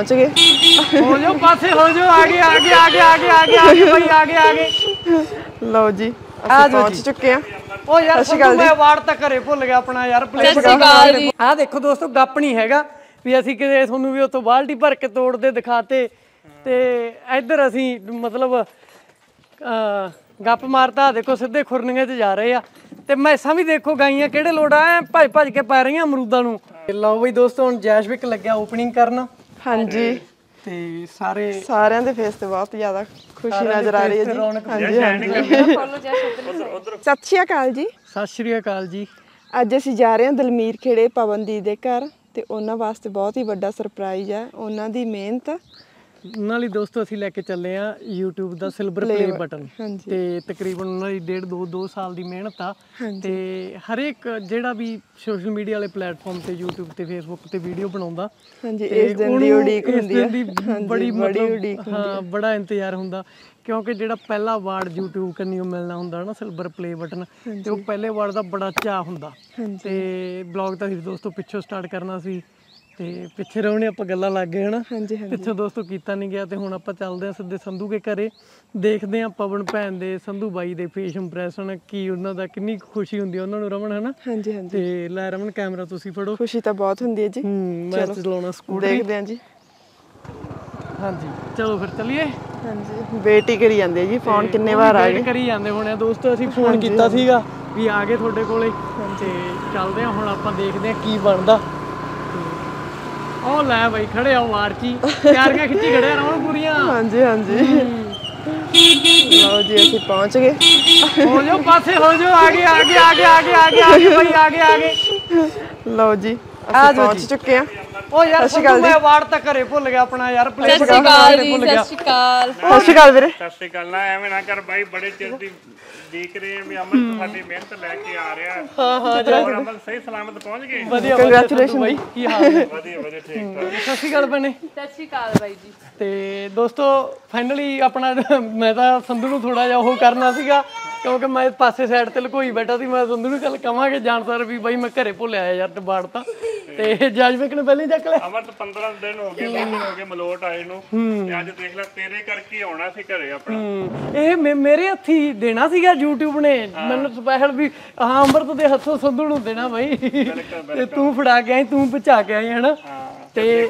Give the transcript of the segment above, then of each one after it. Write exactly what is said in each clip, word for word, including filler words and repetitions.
पहुंच गए। हो जाओ पासे हो जाओ, आगे आगे आगे आगे आगे आगे भाई आगे आगे। लो जी ਅਸੀਂ पहुंच चुके हैं। ओ यार संधू मैं अवार्ड तक घरे भुल गया अपना यार। आ देखो दोस्तों गप नहीं हैगा भी ਅਸੀਂ ਕਿਤੇ ਤੁਹਾਨੂੰ ਵੀ ਉੱਥੋਂ ਬਾਲਟੀ ਭਰ ਕੇ ਤੋੜਦੇ ਦਿਖਾਤੇ ਤੇ ਇੱਧਰ ਅਸੀਂ ਮਤਲਬ ਗੱਪ ਮਾਰਤਾ। ਦੇਖੋ ਸਿੱਧੇ ਖੁਰਨੀਆਂ 'ਚ ਜਾ ਰਹੇ ਆ ਤੇ ਮੈਸਾਂ ਵੀ ਦੇਖੋ ਗਾਈਆਂ ਕਿਹੜੇ ਲੋੜ ਆ ਭੱਜ ਭੱਜ ਕੇ ਪੈ ਰਹੀਆਂ ਅਮਰੂਦਾਂ ਨੂੰ। ਲਓ ਬਈ ਦੋਸਤੋ ਹੁਣ ਜੈਸ਼ਵਿਕ ਲੱਗਿਆ ਓਪਨਿੰਗ ਕਰਨ। ਹਾਂਜੀ ਤੇ ਸਾਰੇ ਸਾਰਿਆਂ ਦੇ ਫੇਸ ਤੇ ਬਹੁਤ ਜ਼ਿਆਦਾ ਖੁਸ਼ੀ ਨਜ਼ਰ ਆ ਰਹੀ ਹੈ ਜੀ। ਹਾਂਜੀ ਹਾਂਜੀ ਸਤਿ ਸ਼੍ਰੀ ਅਕਾਲ ਜੀ। ਸਤਿ ਸ਼੍ਰੀ ਅਕਾਲ ਜੀ। ਅੱਜ ਅਸੀਂ ਜਾ ਰਹੇ ਹਾਂ ਦਲਮੀਰ ਖੇੜੇ ਪਵਨਦੀਪ ਦੇ ਘਰ ਤੇ ਉਹਨਾਂ ਵਾਸਤੇ ਬਹੁਤ ਹੀ ਵੱਡਾ ਸਰਪ੍ਰਾਈਜ਼ ਹੈ। ਉਹਨਾਂ ਦੀ ਮਿਹਨਤ ਉਹਨਾਂ ਲਈ ਦੋਸਤੋ ਅਸੀਂ ਲੈ ਕੇ ਚੱਲੇ ਆ YouTube ਦਾ ਸਿਲਵਰ ਪਲੇ ਬਟਨ ਤੇ ਤਕਰੀਬਨ ਉਹਨਾਂ ਦੀ ਡੇਢ ਦੋ ਦੋ ਸਾਲ ਦੀ ਮਿਹਨਤ ਆ ਤੇ ਹਰੇਕ ਜਿਹੜਾ ਵੀ ਸੋਸ਼ਲ ਮੀਡੀਆ ਵਾਲੇ ਪਲੇਟਫਾਰਮ ਤੇ YouTube ਤੇ Facebook ਤੇ ਵੀਡੀਓ ਬਣਾਉਂਦਾ ਹਾਂਜੀ ਇਸ ਦਿਨ ਦੀ ਉਡੀਕ ਹੁੰਦੀ ਹੈ। ਬੜੀ ਮਤਲਬ ਹਾਂ ਬੜਾ ਇੰਤਜ਼ਾਰ ਹੁੰਦਾ ਕਿਉਂਕਿ ਜਿਹੜਾ ਪਹਿਲਾ ਅਵਾਰਡ YouTube ਕੰਨਿਓ ਮਿਲਣਾ ਹੁੰਦਾ ਨਾ ਸਿਲਵਰ ਪਲੇ ਬਟਨ ਤੇ ਉਹ ਪਹਿਲੇ ਅਵਾਰਡ ਦਾ ਬੜਾ ਚਾਅ ਹੁੰਦਾ ਤੇ ਬਲੌਗ ਤਾਂ ਅਸੀਂ ਦੋਸਤੋ ਪਿੱਛੋਂ ਸਟਾਰਟ ਕਰਨਾ ਸੀ ਤੇ ਪਿੱਛੇ ਰਹਣੇ ਆਪਾਂ ਗੱਲਾਂ ਲੱਗ ਗਏ ਹਨਾ ਪਿੱਛੋਂ ਦੋਸਤੋ ਕੀਤਾ ਨਹੀਂ ਗਿਆ ਤੇ ਹੁਣ ਆਪਾਂ ਚੱਲਦੇ ਹਾਂ ਸਿੱਧੇ ਸੰਧੂ ਕੇ ਘਰੇ ਦੇਖਦੇ ਹਾਂ ਪਵਨ ਭੈਣ ਦੇ ਸੰਧੂ ਬਾਈ ਦੇ ਫੇਸ ਇੰਪ੍ਰੈਸ਼ਨ ਕੀ ਉਹਨਾਂ ਦਾ ਕਿੰਨੀ ਖੁਸ਼ੀ ਹੁੰਦੀ ਹੈ ਉਹਨਾਂ ਨੂੰ ਰਮਨ ਹਨਾ ਹਾਂਜੀ ਹਾਂਜੀ ਤੇ ਲੈ ਰਮਨ ਕੈਮਰਾ ਤੁਸੀਂ ਫੜੋ। ਖੁਸ਼ੀ ਤਾਂ ਬਹੁਤ ਹੁੰਦੀ ਹੈ ਜੀ। ਮੈਂ ਚਲਾਉਣਾ ਸਕੂਟਰ ਦੇਖਦੇ ਹਾਂ ਜੀ। ਹਾਂਜੀ ਚਲੋ ਫਿਰ ਚੱਲੀਏ। ਹਾਂਜੀ ਵੇਟ ਹੀ ਕਰੀ ਜਾਂਦੇ ਜੀ ਫੋਨ ਕਿੰਨੇ ਵਾਰ ਆ ਗਏ ਕਰੀ ਜਾਂਦੇ ਹੋਣੇ ਦੋਸਤੋ। ਅਸੀਂ ਫੋਨ ਕੀਤਾ ਸੀਗਾ ਵੀ ਆ ਗਏ ਤੁਹਾਡੇ ਕੋਲੇ ਤੇ ਚੱਲਦੇ ਹਾਂ ਹੁਣ ਆਪਾਂ ਦੇਖਦੇ ਹਾਂ ਕੀ ਬਣਦਾ। ਉਹ ਲੈ ਬਾਈ ਖੜੇ ਆ ਮਾਰਚੀ ਤਿਆਰੀਆਂ ਖਿੱਚੀ ਖੜੇ ਰਮਨ ਪੂਰੀਆਂ। ਹਾਂਜੀ ਹਾਂਜੀ ਲਓ ਜੀ ਅਸੀਂ ਪਹੁੰਚ ਗਏ। ਹੋ ਜਾਓ ਪਾਸੇ ਹੋ ਜਾਓ ਆਗੇ ਆਗੇ ਆਗੇ ਆਗੇ ਆਗੇ ਆਗੇ ਭਾਈ ਆਗੇ ਆਗੇ। ਲਓ ਜੀ ਅਸੀਂ ਪਹੁੰਚ ਚੁੱਕੇ ਹਾਂ। ਉਹ ਯਾਰ ਸੰਧੂ ਮੈਂ ਅਵਾਰਡ ਤੱਕ ਘਰੇ ਭੁੱਲ ਗਿਆ ਆਪਣਾ ਯਾਰ। ਸਤਿ ਸ਼੍ਰੀ ਅਕਾਲ ਜੀ। ਸਤਿ ਸ਼੍ਰੀ ਅਕਾਲ। ਸਤਿ ਸ਼੍ਰੀ ਅਕਾਲ ਵੀਰੇ। ਸਤਿ ਸ਼੍ਰੀ ਅਕਾਲ। ਨਾ ਐਵੇਂ ਨਾ ਕਰ ਬਾਈ ਬੜੇ ਚਿਰ ਦੀ ਦੇਖ ਰਹੇ ਵੀ ਅਮਨ ਸਾਡੀ ਮਿਹਨਤ ਲੈ ਕੇ ਆ ਰਿਹਾ। ਹਾਂ ਹਾਂ ਜੀ ਅਮਨ ਸਹੀ ਸਲਾਮਤ ਪਹੁੰਚ ਗਏ। ਵਧੀਆ ਕੰਗ੍ਰੈਚੁਲੇਸ਼ਨ ਬਾਈ। ਕੀ ਹਾਲ ਹੈ? ਵਧੀਆ ਵਧੀਆ ਠੀਕ ਠਾਕ। ਸਤਿ ਸ਼੍ਰੀ ਅਕਾਲ ਭੈਣੇ। ਸਤਿ ਸ਼੍ਰੀ ਅਕਾਲ ਬਾਈ ਜੀ। ਤੇ ਦੋਸਤੋ ਫਾਈਨਲੀ ਆਪਣਾ ਮੈਂ ਤਾਂ ਸੰਧੂ ਨੂੰ ਥੋੜਾ ਜਿਹਾ ਉਹ ਕਰਨਾ ਸੀਗਾ ਕਿਉਂਕਿ ਮੈਂ ਪਾਸੇ ਸਾਈਡ ਤੇ ਲੁਕੋਈ ਬੈਠਾ ਸੀ। ਮੈਂ ਸੰਧੂ ਨੂੰ ਕੱਲ ਕਵਾਂਗੇ ਜਾਣ ਸਾਰ ਵੀ ਬਾਈ ਮੈਂ ਘਰੇ ਭੁੱਲਿਆ ਯਾਰ ਬਾੜ ਤਾਂ ਤੇ ਜੈਸ਼ਵਿਕ ਨੇ ਪਹਿਲਾਂ ਹੀ ਚੱਕ ਲਿਆ। ਅਮਰ ਤਾਂ ਪੰਦਰਾਂ ਦਿਨ ਹੋ ਗਏ ਵੀਹ ਦਿਨ ਹੋ ਗਏ ਮਲੋਟ ਆਏ ਨੂੰ ਤੇ ਅੱਜ ਦੇਖ ਲੈ ਤੇਰੇ ਕਰਕੇ ਆਉਣਾ ਸੀ ਘਰੇ ਆਪਣਾ। ਇਹ ਮੇਰੇ ਹੱਥੀ ਦੇਣਾ ਸੀਗਾ YouTube ਨੇ ਮੈਨੂੰ ਸਪੈਸ਼ਲ ਵੀ ਹਾਂ ਅੰਮ੍ਰਿਤ ਦੇ ਹੱਥੋਂ ਸੰਧੂ ਨੂੰ ਦੇਣਾ ਬਾਈ ਤੇ ਤੂੰ ਫੜਾ ਕੇ ਆਈ ਤੂੰ ਬਚਾ ਕੇ ਆਈ ਹਨਾ ਤੇ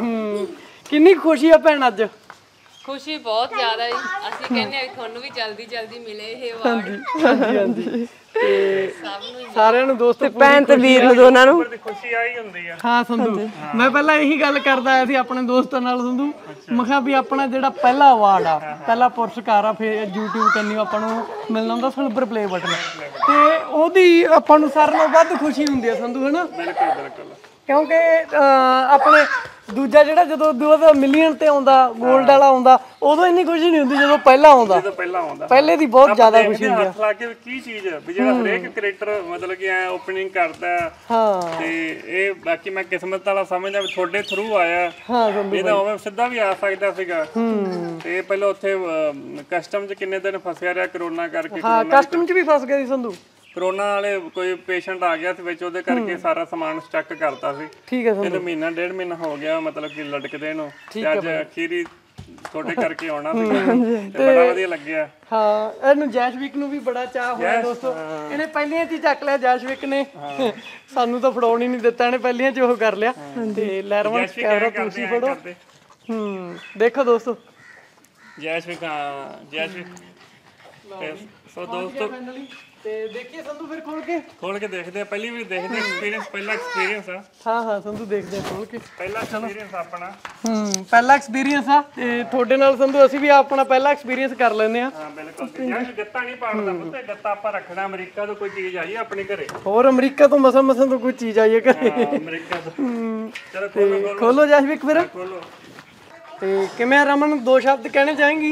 ਕਿੰਨੀ ਖੁਸ਼ੀ ਆ ਭੈਣ ਅੱਜ। ਖੁਸ਼ੀ ਬਹੁਤ ਜ਼ਿਆਦਾ ਜੀ। ਅਸੀਂ ਕਹਿੰਦੇ ਆ ਤੁਹਾਨੂੰ ਵੀ ਜਲਦੀ ਜਲਦੀ ਮਿਲੇ ਇਹ ਅਵਾਰਡ। ਹਾਂਜੀ ਹਾਂਜੀ ਤੇ ਸਾਰਿਆਂ ਨੂੰ ਦੋਸਤੋ ਭੈਣ ਤੇ ਵੀਰ ਨੂੰ ਦੋਨਾਂ ਨੂੰ ਖੁਸ਼ੀ ਆਈ ਹੁੰਦੀ ਆ। ਹਾਂ ਸੰਧੂ ਮੈਂ ਪਹਿਲਾਂ ਇਹੀ ਗੱਲ ਕਰਦਾ ਆਇਆ ਸੀ ਆਪਣੇ ਦੋਸਤਾਂ ਨਾਲ ਸੰਧੂ ਮੈਂ ਕਿਹਾ ਵੀ ਆਪਣਾ ਜਿਹੜਾ ਪਹਿਲਾ ਅਵਾਰਡ ਆ ਪਹਿਲਾ ਪੁਰਸਕਾਰ ਆ ਫਿਰ YouTube ਕੰਨਿਓ ਆਪਾਂ ਨੂੰ ਮਿਲਣਾ ਹੁੰਦਾ ਸਿਲਵਰ ਪਲੇ ਬਟਨ ਤੇ ਉਹਦੀ ਆਪਾਂ ਨੂੰ ਸਾਰਿਆਂ ਨਾਲੋਂ ਵੱਧ ਖੁਸ਼ੀ ਹੁੰਦੀ ਆ ਸੰਧੂ ਹਨਾ। ਬਿਲਕੁਲ ਬਿਲਕੁਲ ਕਿਉਂਕਿ ਆਪਣੇ ਦੂਜਾ ਜਿਹੜਾ ਜਦੋਂ ਦੂਆ ਮਿਲੀਅਨ ਤੇ ਆਉਂਦਾ ਗੋਲਡ ਵਾਲਾ ਆਉਂਦਾ ਉਦੋਂ ਇੰਨੀ ਖੁਸ਼ੀ ਨਹੀਂ ਹੁੰਦੀ ਜਦੋਂ ਪਹਿਲਾਂ ਆਉਂਦਾ। ਪਹਿਲਾਂ ਆਉਂਦਾ ਪਹਿਲੇ ਦੀ ਬਹੁਤ ਜ਼ਿਆਦਾ ਖੁਸ਼ੀ ਹੁੰਦੀ ਆ। ਹੱਥ ਲਾ ਕੇ ਕੀ ਚੀਜ਼ ਵੀ ਜਿਹੜਾ ਹਰੇਕ ਕ੍ਰਿਕਟਰ ਮਤਲਬ ਕਿ ਐ ਓਪਨਿੰਗ ਕਰਦਾ ਹਾਂ ਤੇ ਇਹ ਬਾਕੀ ਮੈਂ ਕਿਸਮਤ ਵਾਲਾ ਸਮਝਦਾ ਵੀ ਤੁਹਾਡੇ ਥਰੂ ਆਇਆ। ਹਾਂ ਇਹ ਤਾਂ ਉਵੇਂ ਸਿੱਧਾ ਵੀ ਆ ਸਕਦਾ ਸੀਗਾ ਤੇ ਪਹਿਲਾਂ ਉੱਥੇ ਕਸਟਮ 'ਚ ਕਿੰਨੇ ਦਿਨ ਫਸਿਆ ਰਿਹਾ ਕਰੋਨਾ ਕਰਕੇ। ਹਾਂ ਕਸਟਮ 'ਚ ਵੀ ਫਸ ਗਿਆ ਸੀ ਸੰਧੂ। ਕਰੋਨਾ ਵਾਲੇ ਕੋਈ ਪੇਸ਼ੈਂਟ ਆ ਗਿਆ ਸੀ ਵਿੱਚ ਉਹਦੇ ਕਰਕੇ ਸਾਰਾ ਸਮਾਨ ਸਟਕ ਕਰਤਾ ਸੀ। ਠੀਕ ਹੈ ਇਹ ਮਹੀਨਾ ਡੇਢ ਮਹੀਨਾ ਹੋ ਗਿਆ ਮਤਲਬ ਕਿ ਲਟਕਦੇ ਨੂੰ ਤੇ ਅੱਜ ਅਖੀਰੀ ਤੁਹਾਡੇ ਕਰਕੇ ਆਉਣਾ ਸੀ ਤੇ ਬੜਾ ਵਧੀਆ ਲੱਗਿਆ। ਹਾਂ ਇਹਨੂੰ ਜੈਸ਼ਵਿਕ ਨੂੰ ਵੀ ਬੜਾ ਚਾਹ ਹੋਇਆ ਦੋਸਤੋ ਇਹਨੇ ਪਹਿਲੀਆਂ 'ਚ ਹੀ ਚੱਕ ਲਿਆ ਜੈਸ਼ਵਿਕ ਨੇ ਸਾਨੂੰ ਤਾਂ ਫੜਾਉਣ ਹੀ ਨਹੀਂ ਦਿੱਤਾ ਇਹਨੇ ਪਹਿਲੀਆਂ 'ਚ ਉਹ ਕਰ ਲਿਆ ਤੇ ਲੈਰਵਨ ਕੈਮਰਾ ਤੁਸੀਂ ਫੜੋ। ਹੂੰ ਦੇਖੋ ਦੋਸਤੋ ਜੈਸ਼ਵਿਕ ਹਾਂ ਜੈਸ਼ਵਿਕ ਸੋ ਦੋਸਤੋ ਤੇ ਦੇਖੀਏ ਸੰਧੂ ਫਿਰ ਖੋਲ ਕੇ ਖੋਲ ਕੇ ਦੇਖਦੇ ਆ ਪਹਿਲੀ ਵੀ ਦੇਖਦੇ ਐਕਸਪੀਰੀਅੰਸ ਪਹਿਲਾ ਐਕਸਪੀਰੀਅੰਸ ਆ। ਹਾਂ ਹਾਂ ਸੰਧੂ ਦੇਖਦੇ ਆ ਖੋਲ ਕੇ ਪਹਿਲਾ ਐਕਸਪੀਰੀਅੰਸ ਆਪਣਾ। ਹੂੰ ਪਹਿਲਾ ਐਕਸਪੀਰੀਅੰਸ ਆ ਤੇ ਤੁਹਾਡੇ ਨਾਲ ਸੰਧੂ ਅਸੀਂ ਵੀ ਆਪਣਾ ਪਹਿਲਾ ਐਕਸਪੀਰੀਅੰਸ ਕਰ ਲੈਂਦੇ ਆ। ਹਾਂ ਬਿਲਕੁਲ ਯਾਰ ਗੱਤਾ ਨਹੀਂ ਪਾੜਦਾ ਪੁੱਤੇ ਗੱਤਾ ਆਪਾਂ ਰੱਖਣਾ ਅਮਰੀਕਾ ਤੋਂ ਕੋਈ ਚੀਜ਼ ਆਈ ਆਪਣੇ ਘਰੇ ਹੋਰ ਅਮਰੀਕਾ ਤੋਂ ਮਸਾਂ ਮਸਾਂ ਤੋਂ ਕੋਈ ਚੀਜ਼ ਆਈ ਹੈ ਘਰੇ ਅਮਰੀਕਾ ਤੋਂ। ਚਲੋ ਖੋਲੋ ਖੋਲੋ ਜੈਸ਼ਵਿਕ ਫਿਰ ਖੋਲੋ ਤੇ ਕਿਵੇਂ ਰਮਨ ਦੋ ਸ਼ਬਦ ਕਹਿਣੇ ਚਾਹੇਂਗੀ।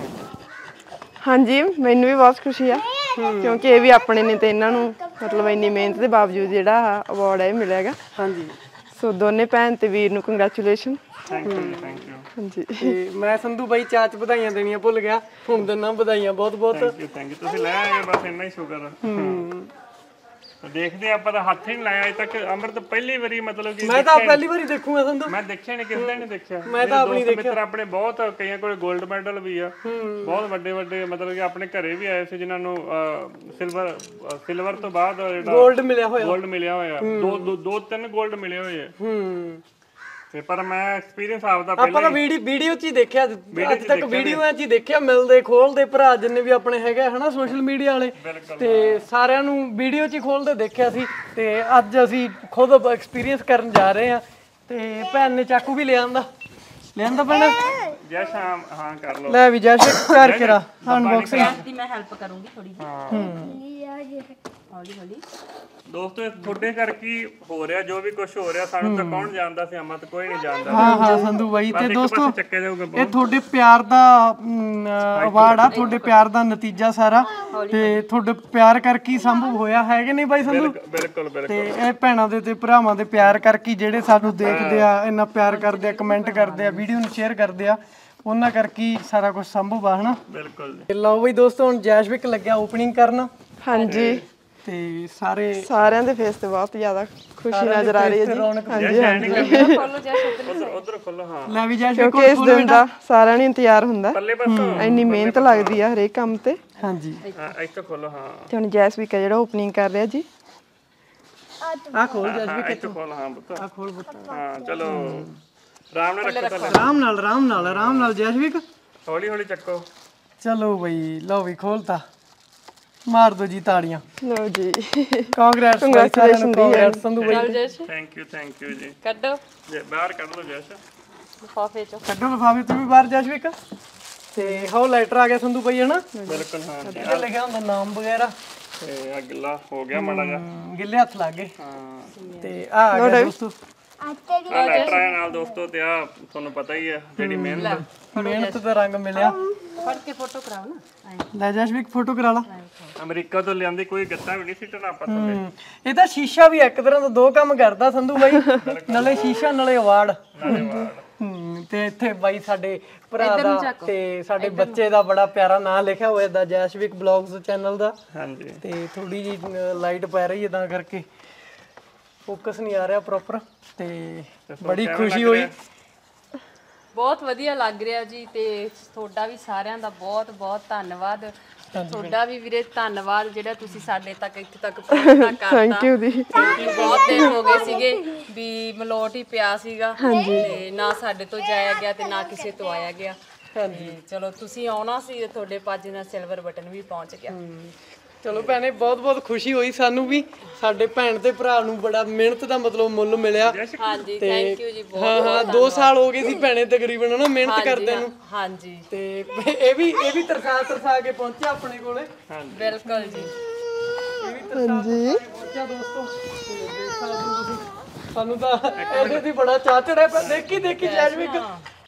ਹਾਂਜੀ ਮੈਨੂੰ ਵੀ ਬਹੁਤ ਖੁਸ਼ੀ ਆ ਕਿਉਂਕਿ ਇਹ ਵੀ ਆਪਣੇ ਨੇ ਤੇ ਇਹਨਾਂ ਨੂੰ ਮਤਲਬ ਇੰਨੀ ਮਿਹਨਤ ਦੇ ਬਾਵਜੂਦ ਜਿਹੜਾ ਅਵਾਰਡ ਹੈ ਮਿਲਿਆ ਹੈਗਾ। ਹਾਂਜੀ ਸੋ ਦੋਨੇ ਭੈਣ ਤੇ ਵੀਰ ਨੂੰ congratulation. Thank you thank you. ਹਾਂਜੀ ਤੇ ਮੈਂ ਸੰਧੂ ਬਾਈ ਚਾਹ 'ਚ ਵਧਾਈਆਂ ਦੇਣੀਆਂ ਭੁੱਲ ਗਿਆ ਹੁਣ ਦਿਨਾਂ ਵਧਾਈਆਂ ਬਹੁਤ ਬਹੁਤ। ਥੈਂਕ ਯੂ ਥੈਂਕ ਯੂ ਤੁਸੀਂ ਲੈ ਆਏ ਬਸ ਇੰਨਾ ਹੀ ਸ਼ੁਕਰ ਆ। ਦੇਖਦੇ ਆਪਾਂ ਤਾਂ ਹੱਥ ਹੀ ਨਹੀਂ ਲਾਇਆ ਅਜੇ ਤੱਕ। ਅੰਮ੍ਰਿਤ ਪਹਿਲੀ ਵਾਰੀ ਮਤਲਬ ਕਿ ਮੈਂ ਤਾਂ ਪਹਿਲੀ ਵਾਰੀ ਦੇਖੂਗਾ ਸੰਧੂ। ਮੈਂ ਦੇਖਿਆ ਨਹੀਂ, ਕਿਸੇ ਨੇ ਨਹੀਂ ਦੇਖਿਆ। ਮੈਂ ਤਾਂ ਆਪਣੀ ਦੋਸਤ ਮਿੱਤਰ ਆਪਣੇ ਬਹੁਤ, ਕਈਆਂ ਕੋਲ 골ਡ ਮੈਡਲ ਵੀ ਆ, ਬਹੁਤ ਵੱਡੇ ਵੱਡੇ ਮਤਲਬ ਕਿ ਆਪਣੇ ਘਰੇ ਵੀ ਆਏ ਸੀ ਜਿਨ੍ਹਾਂ ਨੂੰ ਸਿਲਵਰ ਸਿਲਵਰ ਤੋਂ ਬਾਅਦ ਜਿਹੜਾ 골ਡ ਮਿਲਿਆ ਹੋਇਆ 골ਡ ਮਿਲਿਆ ਹੋਇਆ, ਦੋ ਦੋ ਤਿੰਨ 골ਡ ਮਿਲੇ ਹੋਏ ਆ। ਹੂੰ ਤੇ ਪਰ ਮੈਂ ਐਕਸਪੀਰੀਅੰਸ ਆਪਦਾ ਆਪਾਂ ਪਹਿਲਾਂ ਤਾਂ ਵੀਡੀਓ ਵੀਡੀਓ ਚ ਹੀ ਦੇਖਿਆ, ਅੱਜ ਤੱਕ ਵੀਡੀਓਆਂ ਚ ਹੀ ਦੇਖਿਆ, ਮਿਲਦੇ ਖੋਲਦੇ ਭਰਾ ਜਿੰਨੇ ਵੀ ਆਪਣੇ ਹੈਗੇ ਹਨਾ ਸੋਸ਼ਲ ਮੀਡੀਆ ਵਾਲੇ, ਤੇ ਸਾਰਿਆਂ ਨੂੰ ਵੀਡੀਓ ਚ ਹੀ ਖੋਲਦੇ ਦੇਖਿਆ ਸੀ। ਤੇ ਅੱਜ ਅਸੀਂ ਖੁਦ ਐਕਸਪੀਰੀਅੰਸ ਕਰਨ ਜਾ ਰਹੇ ਆ। ਤੇ ਭੈਣ ਨੇ ਚਾਕੂ ਵੀ ਲਿਆਂਦਾ ਲਿਆਂਦਾ ਭੈਣ ਜੈ ਸ਼ਾਮ ਹਾਂ ਕਰ ਲਓ। ਲੈ ਵੀ ਜੈ ਸ਼ੇਕ ਕਰ ਕੇ ਰਾ ਅਨਬਾਕਸਿੰਗ ਦੀ ਮੈਂ ਹੈਲਪ ਕਰੂੰਗੀ ਥੋੜੀ ਜਿਹੀ। ਹੌਲੀ ਹੌਲੀ ਦੋਸਤੋ ਤੁਹਾਡੇ ਕਰਕੇ ਹੋ ਰਿਹਾ ਜੋ ਵੀ ਕੁਝ ਹੋ ਰਿਹਾ, ਸਾਨੂੰ ਤਾਂ ਕੌਣ ਜਾਣਦਾ ਸੀ, ਅਮਤ ਕੋਈ ਨਹੀਂ ਜਾਣਦਾ। ਹਾਂ ਹਾਂ ਸੰਧੂ ਬਾਈ। ਤੇ ਦੋਸਤੋ ਚੱਕਿਆ ਜਾਊਗਾ ਇਹ ਤੁਹਾਡੇ ਪਿਆਰ ਦਾ ਅਵਾਰਡ ਆ, ਤੁਹਾਡੇ ਪਿਆਰ ਦਾ ਨਤੀਜਾ ਸਾਰਾ, ਤੇ ਤੁਹਾਡੇ ਪਿਆਰ ਕਰਕੇ ਹੀ ਸੰਭਵ ਹੋਇਆ ਹੈ ਕਿ ਨਹੀਂ ਬਾਈ ਸੰਧੂ? ਬਿਲਕੁਲ ਬਿਲਕੁਲ। ਤੇ ਇਹ ਭੈਣਾਂ ਦੇ ਤੇ ਭਰਾਵਾਂ ਦੇ ਪਿਆਰ ਕਰਕੇ, ਜਿਹੜੇ ਸਾਨੂੰ ਦੇਖਦੇ ਆ, ਇੰਨਾ ਪਿਆਰ ਕਰਦੇ ਆ, ਕਮੈਂਟ ਕਰਦੇ ਆ, ਵੀਡੀਓ ਨੂੰ ਸ਼ੇਅਰ ਕਰਦੇ ਆ, ਉਹਨਾਂ ਕਰਕੇ ਸਾਰਾ ਕੁਝ ਸੰਭਵ ਆ ਹਨਾ। ਬਿਲਕੁਲ। ਲਓ ਬਈ ਦੋਸਤੋ ਹੁਣ ਜੈਸ਼ਵਿਕ ਲੱਗਿਆ ਓਪਨਿੰਗ ਕਰਨ। ਹਾਂਜੀ ਤੇ ਸਾਰੇ ਸਾਰਿਆਂ ਦੇ ਫੇਸ ਤੇ ਬਹੁਤ ਜ਼ਿਆਦਾ ਖੁਸ਼ੀ ਨਜ਼ਰ ਆ ਰਹੀ ਹੈ ਜੀ। ਹਾਂਜੀ ਹਾਂਜੀ ਖੋਲੋ ਜੈ ਉਧਰ ਉਧਰ ਖੋਲੋ। ਹਾਂ ਲੈ ਵੀ ਜੈਸ਼ਵਿਕ ਕਿਉਂਕਿ ਇਸ ਦਿਨ ਦਾ ਸਾਰਿਆਂ ਨੂੰ ਇੰਤਜ਼ਾਰ ਹੁੰਦਾ, ਪੱਲੇ ਪਾਸੋਂ ਇੰਨੀ ਮਿਹਨਤ ਲੱਗਦੀ ਆ ਹਰੇਕ ਕੰਮ ਤੇ। ਹਾਂਜੀ ਹਾਂ ਇੱਥੇ ਖੋਲੋ। ਹਾਂ ਤੇ ਹੁਣ ਜੈਸਵਿਕ ਆ ਜਿਹੜਾ ਓਪਨਿੰਗ ਕਰ ਰਿਹਾ ਜੀ। ਆ ਖੋਲ ਜੈਸ਼ਵਿਕ ਇੱਥੇ ਖੋਲ। ਹਾਂ ਪੁੱਤ ਆ ਖੋਲ ਪੁੱਤ। ਹਾਂ ਚਲੋ ਆਰਾਮ ਨਾਲ ਰੱਖੋ, ਪਹਿਲੇ ਆਰਾਮ ਨਾਲ ਆਰਾਮ ਨਾਲ ਆਰਾਮ ਨਾਲ ਜੈਸ਼ਵਿਕ ਹੌਲੀ ਹੌਲੀ ਚੱਕੋ। ਚਲੋ ਬਈ ਲਓ ਵੀ ਖੋਲਤਾ, ਮਾਰ ਦੋ ਜੀ ਤਾੜੀਆਂ। ਲਓ ਜੀ ਕਾਂਗਰੈਟਸ Congratulations ਕਾਂਗਰੈਟਸ ਸੰਧੂ ਬਾਈ। ਚੱਲ Jaish thank you thank you ਜੀ। ਕੱਢੋ ਜੇ ਬਾਹਰ ਕੱਢ ਲਓ ਜੈਸ਼। ਲਿਫਾਫੇ ਚੋਂ ਕੱਢੋ ਲਿਫਾਫੇ ਤੂੰ ਵੀ ਬਾਹਰ ਜੈਸ਼ਵਿਕ। ਤੇ ਹੋ ਲੈਟਰ ਆ ਗਿਆ ਸੰਧੂ ਬਾਈ ਹਨਾ, ਬਿਲਕੁਲ। ਹਾਂ ਇਹਦੇ ਲਿਖਿਆ ਹੁੰਦਾ ਨਾਮ ਵਗੈਰਾ, ਤੇ ਅਗਲਾ ਹੋ ਗਿਆ ਮਾੜਾ ਜਿਹਾ। ਗਿੱਲੇ ਹੱਥ ਲੱਗ ਗਏ। ਹਾਂ ਤੇ ਆ ਆ ਗਿਆ ਦੋਸਤੋ ਆ ਲੈਟਰ ਆਇਆ ਨਾਲ ਦੋਸਤੋ। ਤੇ ਆ ਤੁਹਾਨੂੰ ਪਤਾ ਹੀ ਆ ਜਿਹੜੀ ਮਿਹਨਤ ਮਿਹਨਤ ਦਾ ਰੰਗ ਮਿਲਿਆ। ਫੜ ਕੇ ਫੋਟੋ ਕਰਾਓ ਨਾ। ਲੈ ਜੈਸ਼ਵਿਕ ਫੋਟੋ ਕਰਾ ਲਾ। ਅਮਰੀਕਾ ਤੋਂ ਲਿਆਂਦੀ ਕੋਈ ਗੱਤਾ ਵੀ ਨਹੀਂ ਸਿੱਟਣਾ ਆਪਾਂ ਥੱਲੇ। ਇਹ ਤਾਂ ਸ਼ੀਸ਼ਾ ਵੀ ਇੱਕ ਤਰ੍ਹਾਂ ਦਾ ਦੋ ਕੰਮ ਕਰਦਾ ਸੰਧੂ ਬਾਈ, ਨਾਲੇ ਸ਼ੀਸ਼ਾ ਨਾਲੇ ਅਵਾਰਡ। ਹੂੰ ਤੇ ਇੱਥੇ ਬਾਈ ਸਾਡੇ ਭਰਾ ਦਾ ਤੇ ਸਾਡੇ ਬੱਚੇ ਦਾ ਬੜਾ ਪਿਆਰਾ ਨਾਮ ਲਿਖਿਆ ਹੋਇਆ ਦਾ ਜੈਸ਼ਵਿਕ ਬਲੌਗਸ ਚੈਨਲ ਦਾ। ਹਾਂਜੀ ਤੇ ਥੋੜੀ ਜੀ ਲਾਈਟ ਪੈ ਰਹੀ ਹੈ ਤਾਂ ਕਰਕੇ ਫੋਕਸ ਨਹੀਂ ਆ ਰਿਹਾ ਪ੍ਰੋਪਰ। ਤੇ ਬੜੀ ਖੁਸ਼ੀ ਹੋਈ, ਬਹੁਤ ਵਧੀਆ ਲੱਗ ਰਿਹਾ ਜੀ। ਤੇ ਤੁਹਾਡਾ ਵੀ ਸਾਰਿਆਂ ਦਾ ਬਹੁਤ ਬਹੁਤ ਧੰਨਵਾਦ। ਤੁਹਾਡਾ ਵੀ ਵੀਰੇ ਧੰਨਵਾਦ ਜਿਹੜਾ ਤੁਸੀਂ ਸਾਡੇ ਤੱਕ ਇੱਥੇ ਤੱਕ ਪਹੁੰਚਣਾ ਕਰਤਾ। ਥੈਂਕ ਯੂ ਦੀ। ਕਿਉਂਕਿ ਬਹੁਤ ਦਿਨ ਹੋ ਗਏ ਸੀਗੇ ਵੀ ਮਲੋਟ ਹੀ ਪਿਆ ਸੀਗਾ, ਤੇ ਨਾ ਸਾਡੇ ਤੋਂ ਜਾਇਆ ਗਿਆ ਤੇ ਨਾ ਕਿਸੇ ਤੋਂ ਆਇਆ ਗਿਆ। ਹਾਂਜੀ ਚਲੋ ਤੁਸੀਂ ਆਉਣਾ ਸੀ, ਤੁਹਾਡੇ ਪੱਜ ਨਾਲ ਸਿਲਵਰ ਬਟਨ ਵੀ ਪਹੁੰਚ ਗਿਆ। ਚਲੋ ਭੈਣੇ ਬਹੁਤ ਬਹੁਤ ਖੁਸ਼ੀ ਹੋਈ ਸਾਨੂੰ ਵੀ, ਸਾਡੇ ਭੈਣ ਤੇ ਭਰਾ ਨੂੰ ਬੜਾ ਮਿਹਨਤ ਦਾ ਮਤਲਬ ਮੁੱਲ ਮਿਲਿਆ। ਹਾਂਜੀ ਥੈਂਕ ਯੂ ਜੀ ਬਹੁਤ। ਹਾਂ ਹਾਂ ਦੋ ਸਾਲ ਹੋ ਗਏ ਸੀ ਭੈਣੇ ਤਕਰੀਬਨ ਹਨਾ ਮਿਹਨਤ ਕਰਦੇ ਨੂੰ। ਹਾਂਜੀ ਤੇ ਇਹ ਵੀ ਇਹ ਵੀ ਤਰਸਾ ਤਰਸਾ ਕੇ ਪਹੁੰਚਿਆ ਆਪਣੇ ਕੋਲੇ। ਬਿਲਕੁਲ ਜੀ। ਇਹ ਵੀ ਤਰਸਾ ਤਰਸਾ ਕੇ ਪਹੁੰਚਿਆ ਦੋਸਤੋ। ਤੇ ਦੇਖ ਸਕਦੇ ਹੋ ਤੁਸੀਂ, ਸਾਨੂੰ ਤਾਂ ਇਹਦੇ ਦੀ ਬੜਾ ਚਾਅ ਚੜਿਆ ਪਿਆ ਦੇਖੀ ਦੇਖੀ ਜੈਸ਼ਵਿਕ।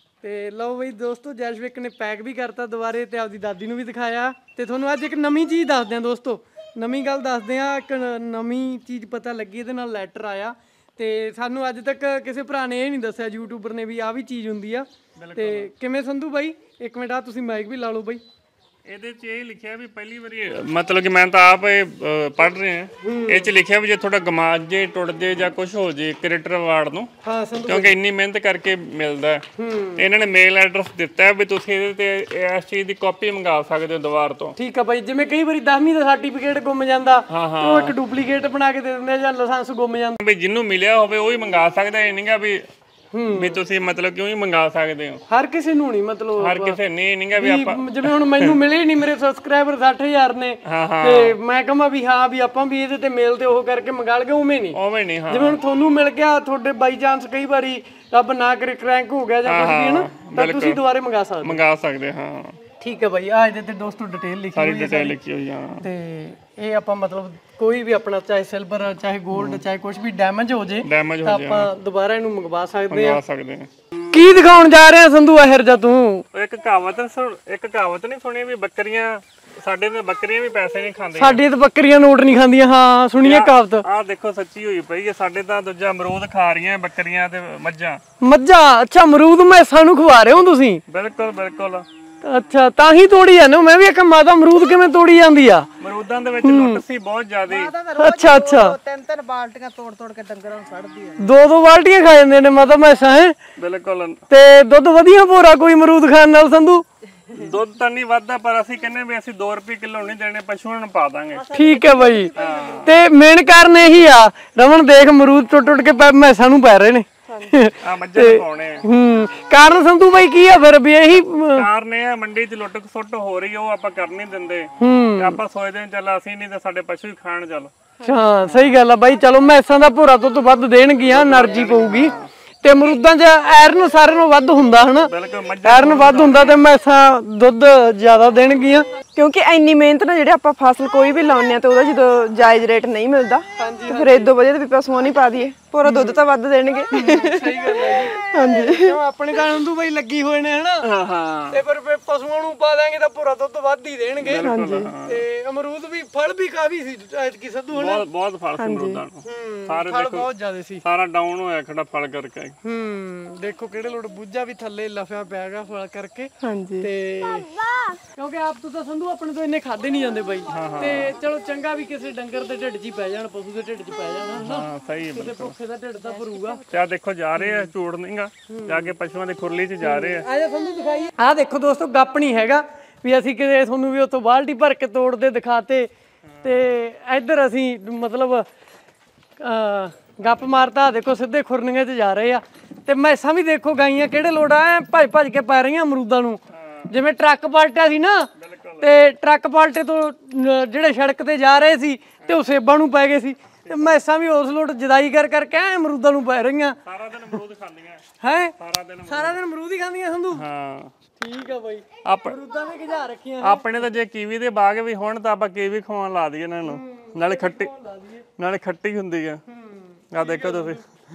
ਤੇ ਲਓ ਬਈ ਦੋਸਤੋ ਜੈਸ਼ਵਿਕ ਨੇ ਪੈਕ ਵੀ ਕਰਤਾ ਦੁਬਾਰੇ ਤੇ ਆਪਦੀ ਦਾਦੀ ਨੂੰ ਵੀ ਦਿਖਾਇਆ। ਤੇ ਤੁਹਾਨੂੰ ਅੱਜ ਇੱਕ ਨਵੀਂ ਚੀਜ਼ ਦੱਸਦੇ ਆ ਦੋਸਤੋ, ਨਵੀਂ ਗੱਲ ਦੱਸਦੇ ਆ। ਇੱਕ ਨਵੀਂ ਚੀਜ਼ ਪਤਾ ਲੱਗੀ, ਇਹਦੇ ਨਾਲ ਲੈਟਰ ਆਇਆ। ਤੇ ਸਾਨੂੰ ਅੱਜ ਤੱਕ ਕਿਸੇ ਭਰਾ ਨੇ ਇਹ ਨਹੀਂ ਦੱਸਿਆ ਯੂਟਿਊਬਰ ਨੇ ਵੀ ਆਹ ਵੀ ਚੀਜ਼ ਹੁੰਦੀ ਆ। ਤੇ ਕਿਵੇਂ ਸੰਧੂ ਬਾਈ ਇੱਕ ਮਿੰਟ ਆ ਤੁਸੀਂ ਮਾਈਕ ਵੀ ਲਾ ਲਓ ਬਾਈ। ਇਹਦੇ 'ਚ ਇਹ ਲਿਖਿਆ ਵੀ ਪਹਿਲੀ ਵਾਰੀ ਮਤਲਬ ਕਿ ਮੈਂ ਤਾਂ ਆਪ ਇਹ ਪੜ੍ਹ ਰਿਹਾ। ਇਹ 'ਚ ਲਿਖਿਆ ਵੀ ਜੇ ਤੁਹਾਡਾ ਗਮਾਜ ਜੇ ਟੁੱਟ ਜੇ ਜਾਂ ਕੁਝ ਹੋ ਜੇ ਕ੍ਰਿਏਟਰ ਅਵਾਰਡ ਨੂੰ, ਹਾਂ ਸੰਧੂ ਕਿਉਂਕਿ ਇੰਨੀ ਮਿਹਨਤ ਕਰਕੇ ਮਿਲਦਾ। ਤੇ ਇਹਨਾਂ ਨੇ ਮੇਲ ਐਡਰੈਸ ਦਿੱਤਾ ਵੀ ਤੁਸੀਂ ਇਹਦੇ ਤੇ ਇਸ ਚੀਜ਼ ਦੀ ਕਾਪੀ ਮੰਗਾ ਸਕਦੇ ਹੋ ਦੁਬਾਰ ਤੋਂ। ਠੀਕ ਆ ਬਾਈ, ਜਿਵੇਂ ਕਈ ਵਾਰੀ ਦਸਵੀਂ ਦਾ ਸਰਟੀਫਿਕੇਟ ਗੁੰਮ ਜਾਂਦਾ ਤੇ ਉਹ ਇੱਕ ਡੁਪਲੀਕੇਟ ਬਣਾ ਕੇ ਦੇ ਦਿੰਦੇ ਜਾਂ ਲਾਇਸੈਂਸ ਗੁੰਮ ਜਾਂਦਾ। ਵੀ ਜਿਹਨੂੰ ਮਿਲਿਆ ਹੋਵੇ ਉਹ ਹੀ ਮੰਗਾ ਸਕਦਾ। ਇਹ ਨਹੀਂਗਾ ਵੀ ਵੀ ਤੁਸੀਂ ਮਤਲਬ ਕਿਉਂ ਹੀ ਮੰਗਾ ਸਕਦੇ ਹੋ। ਹਰ ਕਿਸੇ ਨੂੰ ਨਹੀਂ ਮਤਲਬ ਹਰ ਕਿਸੇ ਨੇ ਨਹੀਂਗਾ ਵੀ ਆਪਾਂ ਜਿਵੇਂ ਹੁਣ ਮੈਨੂੰ ਮਿਲੇ ਨਹੀਂ, ਮੇਰੇ ਸਬਸਕ੍ਰਾਈਬਰ ਸੱਠ ਹਜ਼ਾਰ ਨੇ ਤੇ ਮੈਂ ਕਹਾਂ ਵੀ ਹਾਂ ਵੀ ਆਪਾਂ ਵੀ ਇਹਦੇ ਤੇ ਮੇਲ ਤੇ ਉਹ ਕਰਕੇ ਮੰਗਾ ਲਗੇ, ਉਵੇਂ ਨਹੀਂ ਉਵੇਂ ਨਹੀਂ। ਹਾਂ ਜਿਵੇਂ ਹੁਣ ਤੁਹਾਨੂੰ ਮਿਲ ਗਿਆ, ਤੁਹਾਡੇ ਬਾਈ ਚਾਂਸ ਕਈ ਵਾਰੀ ਰੱਬ ਨਾ ਕਰੇ ਕ੍ਰੈਂਕ ਹੋ ਗਿਆ ਜਾਂ ਕੁਝ ਵੀ ਹੈ ਨਾ, ਤਾਂ ਤੁਸੀਂ ਦੁਬਾਰੇ ਮੰਗਾ ਸਕਦੇ ਮੰਗਾ ਸਕਦੇ। ਹਾਂ ਠੀਕ ਹੈ ਬਾਈ। ਆ ਇਹਦੇ ਤੇ ਦੋਸਤੋ ਡਿਟੇਲ ਲਿਖੀ ਸਾਰੀ ਹੋਈ ਹੈ ਡਿਟੇਲ ਲਿਖੀ ਹੋਈ ਆ। ਤੇ ਇਹ ਆਪਾਂ ਮਤਲਬ ਕੋਈ ਵੀ ਆਪਣਾ ਚਾਹੇ ਸਿਲਵਰ ਚਾਹੇ 골ਡ ਚਾਹੇ ਕੁਝ ਵੀ ਡੈਮੇਜ ਹੋ ਜੇ ਡੈਮੇਜ ਤਾਂ ਹੋ ਜੇ ਆਪਾਂ ਦੁਬਾਰਾ ਇਹਨੂੰ ਮੰਗਵਾ ਸਕਦੇ ਮੰਗਾ ਆ। ਸਕਦੇ ਆ। ਕੀ ਦਿਖਾਉਣ ਜਾ ਰਹੇ ਆ ਸੰਧੂ ਆਹਿਰ ਜਾ ਤੂੰ? ਇੱਕ ਕਹਾਵਤ ਸੁਣ ਇੱਕ ਕਹਾਵਤ ਨਹੀਂ ਸੁਣੀ ਵੀ ਬੱਕਰੀਆਂ ਸਾਡੇ ਤੇ ਬੱਕਰੀਆਂ ਵੀ ਪੈਸੇ ਨਹੀਂ ਖਾਂਦੀਆਂ। ਸਾਡੀਆਂ ਤਾਂ ਬੱਕਰੀਆਂ ਨੋਟ ਨਹੀਂ ਖਾਂਦੀਆਂ। ਹਾਂ ਸੁਣੀਏ ਕਹਾਵਤ। ਆਹ ਦੇਖੋ ਸੱਚੀ ਹੋਈ ਪਈ ਹੈ। ਸਾਡੇ ਤਾਂ ਦੂਜਾ ਅਮਰੂਦ ਖਾ ਰਹੀਆਂ ਬੱਕਰੀਆਂ ਤੇ ਮੱਝਾਂ। ਮੱਝਾਂ? ਅੱਛਾ ਅਮਰੂਦ ਮੈਸਾਂ ਨੂੰ ਖਵਾ ਰਹੇ ਹੋ ਤੁਸੀਂ? ਬਿਲਕੁਲ ਬਿਲਕੁਲ। ਅੱਛਾ ਤਾਂ ਹੀ ਤੋੜੀ ਜਾਂਦੇ ਹੋ। ਮੈਂ ਵੀ ਇੱਕ ਮਾਤਾ ਅਮਰੂਦ ਕਿਵੇਂ ਤੋੜੀ ਜਾਂਦੀ ਆ। ਅਮਰੂਦਾਂ ਦੇ ਵਿੱਚ ਲੁੱਟ ਸੀ ਬਹੁਤ ਜ਼ਿਆਦੀ। ਅੱਛਾ ਅੱਛਾ ਤਿੰਨ ਤਿੰਨ ਬਾਲਟੀਆਂ ਤੋੜ ਤੋੜ ਕੇ ਡੰਗਰਾਂ ਨੂੰ ਕੱਢਦੀ ਆ। ਦੋ ਦੋ ਬਾਲਟੀਆਂ ਖਾ ਜਾਂਦੇ ਨੇ ਮਾਤਾ ਮੈਸਾਂ ਹੈ। ਬਿਲਕੁਲ। ਤੇ ਦੁੱਧ ਵਧੀਆ ਭੋਰਾ ਕੋਈ ਅਮਰੂਦ ਖਾਣ ਨਾਲ ਸੰਧੂ? ਦੁੱਧ ਤਾਂ ਨਹੀਂ ਵੱਧਦਾ ਪਰ ਅਸੀਂ ਕਹਿੰਦੇ ਵੀ ਅਸੀਂ ਦੋ ਰੁਪਏ ਕਿਲੋ ਨਹੀਂ ਦੇਣੇ, ਪਸ਼ੂਆਂ ਨੂੰ ਪਾ ਦਾਂਗੇ। ਠੀਕ ਹੈ ਬਾਈ। ਤੇ ਮੇਨ ਕਾਰਨ ਇਹੀ ਆ ਰਮਨ ਦੇਖ ਅਮਰੂਦ ਟੁੱਟ ਟੁੱਟ ਕੇ ਪੈ ਮੈਸਾਂ ਨੂੰ ਪੈ ਰਹੇ ਨੇ। ਆ ਮੱਝਾਂ ਨੂੰ ਪਾਉਣੇ ਆ। ਹੂੰ ਕਾਰਨ ਸੰਧੂ ਬਾਈ ਕੀ ਆ ਫਿਰ ਵੀ ਇਹੀ ਕਾਰਨ ਇਹ ਆ ਮੰਡੀ 'ਚ ਲੁੱਟ ਖਸੁੱਟ ਹੋ ਰਹੀ, ਉਹ ਆਪਾਂ ਕਰ ਨਹੀਂ ਦਿੰਦੇ। ਤੇ ਆਪਾਂ ਸੋਚਦੇ ਹਾਂ ਚੱਲ ਅਸੀਂ ਨਹੀਂ ਤੇ ਸਾਡੇ ਪਸ਼ੂ ਹੀ ਖਾਣ ਚੱਲ। ਹਾਂ ਸਹੀ ਗੱਲ ਆ ਬਾਈ। ਚਲੋ ਮੈਸਾਂ ਦਾ ਭੋਰਾ ਦੁੱਧ ਵੱਧ ਦੇਣਗੀਆਂ, એનર્ਜੀ ਪਊਗੀ ਤੇ ਅਮਰੂਦਾਂ 'ਚ ਆਇਰਨ ਸਾਰਿਆਂ ਨਾਲੋਂ ਵੱਧ ਹੁੰਦਾ ਹਨਾ। ਬਿਲਕੁਲ ਮੱਝਾਂ ਆਇਰਨ ਵੱਧ ਹੁੰਦਾ ਤੇ ਮੈਸਾਂ ਦੁੱਧ ਜ਼ਿਆਦਾ ਦੇਣਗੀਆਂ। ਕਿਉਂਕਿ ਇੰਨੀ ਮਿਹਨਤ ਨਾਲ ਜਿਹੜੇ ਆਪਾਂ ਫਸਲ ਕੋਈ ਵੀ ਲਾਉਂਦੇ ਆ ਤੇ ਉਹਦਾ ਜਦੋਂ ਜਾਇਜ਼ ਰੇਟ ਨਹੀਂ ਮਿਲਦਾ ਤੇ ਫਿਰ ਇਦੋਂ ਵਧੀਆ ਤੇ ਵੀ ਪਸ਼ੂਆਂ ਨਹੀਂ ਪਾ ਦਈਏ, ਪੂਰਾ ਦੁੱਧ ਤਾਂ ਵੱਧ ਦੇਣਗੇ। ਸਹੀ ਗੱਲ ਹੈ ਜੀ। ਹਾਂਜੀ ਕਿਉਂ ਆਪਣੇ ਤਾਂ ਸੰਧੂ ਬਾਈ ਲੱਗੀ ਹੋਏ ਨੇ ਹਨਾ। ਹਾਂ ਹਾਂ ਤੇ ਫਿਰ ਫਿਰ ਪਸ਼ੂਆਂ ਨੂੰ ਪਾ ਦਾਂਗੇ ਤਾਂ ਪੂਰਾ ਦੁੱਧ ਵੱਧ ਹੀ ਦੇਣਗੇ। ਹਾਂਜੀ ਤੇ ਅਮਰੂਦ ਵੀ ਫਲ ਵੀ ਕਾਫੀ ਸੀ ਐਤਕੀ ਸੰਧੂ ਹਨਾ। ਬਹੁਤ ਬਹੁਤ ਫਲ ਸੀ ਅਮਰੂਦਾਂ ਨੂੰ। ਸਾਰੇ ਫਲ ਦੇਖੋ ਬਹੁਤ ਜ਼ਿਆਦਾ ਸੀ। ਸਾਰਾ ਡਾਊਨ ਹੋਇਆ ਖੜਾ ਫਲ ਕਰਕੇ। ਹੂੰ ਦੇਖੋ ਕਿਹੜੇ ਲੋਟ ਬੂਝਾ ਵੀ ਥੱਲੇ ਲਫਿਆ ਪਿਆਗਾ ਫਲ ਕਰਕੇ। ਹਾਂਜੀ ਤੇ ਕਿਉਂਕਿ ਆਪ ਤੋਂ ਤਾਂ ਸੰਧੂ ਆਪਣੇ ਤੋਂ ਇੰਨੇ ਖਾਦੇ ਨਹੀਂ ਜਾਂਦੇ ਬਾਈ। ਤੇ ਚਲੋ ਚੰਗਾ ਵੀ ਕਿਸੇ ਡੰਗਰ ਦੇ ਢਿੱਡ 'ਚ ਹੀ ਪੈ ਜਾਣ, ਪਸ਼ੂ ਦੇ ਢਿੱਡ 'ਚ ਪੈ ਜਾਣ ਹਨਾ। ਹਾਂ ਸਹੀ ਹੈ ਤੇ ਬਿਲਕੁਲ। ਭੁੱਖੇ ਦਾ ਢਿੱਡ ਤਾਂ ਭਰੂਗਾ। ਤੇ ਆ ਦੇਖੋ ਜਾ ਰਹੇ ਆ, ਝੂੜ ਨਹੀਂਗਾ, ਜਾ ਕੇ ਪਸ਼ੂਆਂ ਦੀ ਖੁਰਲੀ 'ਚ ਜਾ ਰਹੇ ਆ। ਆ ਜਾ ਤੁਹਾਨੂੰ ਦਿਖਾਈਏ। ਆਹ ਦੇਖੋ ਦੋਸਤੋ ਗੱਪ ਨਹੀਂ ਹੈਗਾ ਵੀ ਅਸੀਂ ਕਿਤੇ ਤੁਹਾਨੂੰ ਵੀ ਉੱਥੋਂ ਬਾਲਟੀ ਭਰ ਕੇ ਤੋੜਦੇ ਦਿਖਾਤੇ ਤੇ ਇੱਧਰ ਅਸੀਂ ਮਤਲਬ ਅ ਗੱਪ ਮਾਰਤਾ। ਦੇਖੋ ਸਿੱਧੇ ਖੁਰਨੀਆਂ 'ਚ ਜਾ ਰਹੇ ਆ ਤੇ ਮੈਸਾਂ ਵੀ ਦੇਖੋ ਗਾਈਆਂ ਕਿਹੜੇ ਲੋੜ ਆ ਭੱਜ ਭੱਜ ਕੇ ਪੈ ਰਹੀਆਂ ਅਮਰੂਦਾਂ ਨੂੰ। ਜਿਵੇਂ ਟਰੱਕ ਪਲਟਿਆ ਸੀ ਨਾ ਤੇ ਟਰੱਕ ਪਲਟੇ ਤੋਂ ਜਿਹੜੇ ਸੜਕ ਤੇ ਜਾ ਰਹੇ ਸੀ ਤੇ ਉਹ ਸੇਬਾਂ ਨੂੰ ਪੈ ਗਏ ਸੀ ਤੇ ਮੈਸਾਂ ਵੀ ਉਸ ਲੋਟ ਜਦਾਈ ਕਰ ਕਰਕੇ ਅਮਰੂਦਾਂ ਨੂੰ ਪੈ ਰਹੀਆਂ। ਸਾਰਾ ਦਿਨ ਅਮਰੂਦ ਖਾਂਦੀਆਂ ਹੈ ਸਾਰਾ ਦਿਨ। ਸਾਰਾ ਦਿਨ ਅਮਰੂਦ ਹੀ ਖਾਂਦੀਆਂ ਸੰਧੂ? ਹਾਂ ਠੀਕ ਆ ਬਾਈ। ਆਪ ਅਮਰੂਦਾਂ ਨੇ ਗਿਝਾ ਰੱਖੀਆਂ। ਆਪਣੇ ਤਾਂ ਜੇ ਕੀਵੀ ਦੇ ਬਾਗ ਵੀ ਹੋਣ ਤਾਂ ਆਪਾਂ ਕੀਵੀ ਖਵਾਉਣ ਲਾ ਦਈਏ ਇਹਨਾਂ ਨੂੰ, ਨਾਲੇ ਖੱਟੀ ਨਾਲੇ ਖੱਟੀ ਹੁੰਦੀ ਆ। ਆ ਦੇਖੋ ਤੁਸੀਂ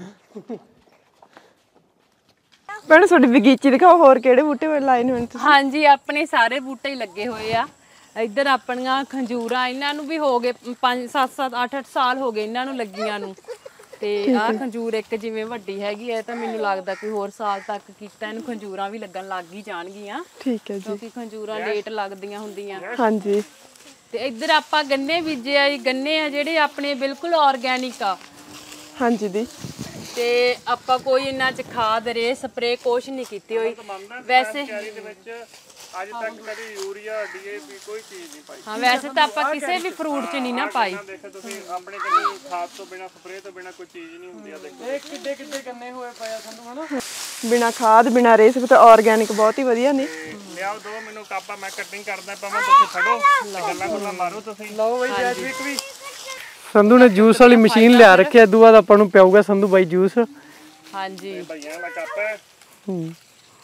ਭੈਣ ਤੁਹਾਡੀ ਬਗੀਚੀ ਦਿਖਾਓ, ਹੋਰ ਕਿਹੜੇ ਬੂਟੇ ਲਾਏ ਨੇ ਤੁਸੀਂ? ਹਾਂਜੀ ਆਪਣੇ ਸਾਰੇ ਬੂਟੇ ਹੀ ਲੱਗੇ ਹੋਏ ਆ। ਇੱਧਰ ਆਪਣੀਆਂ ਖੰਜੂਰਾਂ, ਇਹਨਾਂ ਨੂੰ ਵੀ ਹੋ ਗਏ ਪੰਜ ਸੱਤ ਸੱਤ ਅੱਠ ਅੱਠ ਸਾਲ ਹੋ ਗਏ ਇਹਨਾਂ ਨੂੰ ਲੱਗੀਆਂ ਨੂੰ। ਤੇ ਆਹ ਖੰਜੂਰ ਇੱਕ ਜਿਵੇਂ ਵੱਡੀ ਹੈਗੀ ਹੈ ਤਾਂ ਮੈਨੂੰ ਲੱਗਦਾ ਕੋਈ ਹੋਰ ਸਾਲ ਤੱਕ ਕੀਤਾ ਇਹਨੂੰ ਖੰਜੂਰਾਂ ਵੀ ਲੱਗਣ ਲੱਗ ਹੀ ਜਾਣਗੀਆਂ, ਠੀਕ ਹੈ ਜੀ। ਕਿਉਂਕਿ ਖੰਜੂਰਾਂ ਲੇਟ ਲੱਗਦੀਆਂ ਹੁੰਦੀਆਂ। ਹਾਂਜੀ ਤੇ ਇੱਧਰ ਆਪਾਂ ਗੰਨੇ ਬੀਜੇ ਆ। ਗੰਨੇ ਆ ਜਿਹੜੇ ਆਪਣੇ ਬਿਲਕੁਲ ਆਰਗੈਨਿਕ ਆ। ਹਾਂਜੀ ਦੀ। ਤੇ ਆਪਾਂ ਕੋਈ ਇਹਨਾਂ ਚ ਖਾਦ ਰੇ ਸਪਰੇ ਕੁਛ ਨਹੀਂ ਕੀਤੀ ਹੋਈ ਵੈਸੇ। ਕੈਰੀ ਦੇ ਵਿੱਚ ਅੱਜ ਤੱਕ ਕਦੀ ਯੂਰੀਆ ਡੀਏਪੀ ਕੋਈ ਚੀਜ਼ ਨਹੀਂ ਪਾਈ। ਹਾਂ ਵੈਸੇ ਤਾਂ ਆਪਾਂ ਕਿਸੇ ਵੀ ਫਰੂਟ ਚ ਨਹੀਂ ਨਾ ਪਾਈ। ਦੇਖੋ ਤੁਸੀਂ ਆਪਣੇ ਕੋਲ ਖਾਦ ਤੋਂ ਬਿਨਾ ਸਪਰੇ ਤੋਂ ਬਿਨਾ ਕੋਈ ਚੀਜ਼ ਨਹੀਂ ਹੁੰਦੀ ਆ। ਦੇਖੋ ਇਹ ਕਿੱਡੇ ਕਿੱਡੇ ਗੰਨੇ ਹੋਏ ਪਏ ਆ ਸਾਨੂੰ ਹਨਾ। ਬਿਨਾ ਖਾਦ ਬਿਨਾ ਰੇਸ ਤੇ ਆਰਗੈਨਿਕ ਬਹੁਤ ਹੀ ਵਧੀਆ ਨੇ। ਲਿਆਓ ਦੋ ਮੈਨੂੰ ਕਾਪਾ, ਮੈਂ ਕਟਿੰਗ ਕਰਦਾ ਪਾਵਾਂ, ਤੁਸੀਂ ਫੜੋ ਤੇ ਗੱਲਾਂ ਗੱਲਾਂ ਮਾਰੋ ਤੁਸੀਂ। ਲਓ ਬਾਈ ਜੈਜਵਿਕ ਵੀ ਸੰਧੂ ਨੇ ਜੂਸ ਵਾਲੀ ਮਸ਼ੀਨ ਲਿਆ ਰੱਖੀ ਐ। ਦੂਆ ਆਪਾਂ ਨੂੰ ਪਿਆਊਗਾ ਸੰਧੂ ਬਾਈ ਜੂਸ। ਹਾਂਜੀ ਭਈਆਂ ਦਾ ਕੱਪ ਹੈ। ਹੂੰ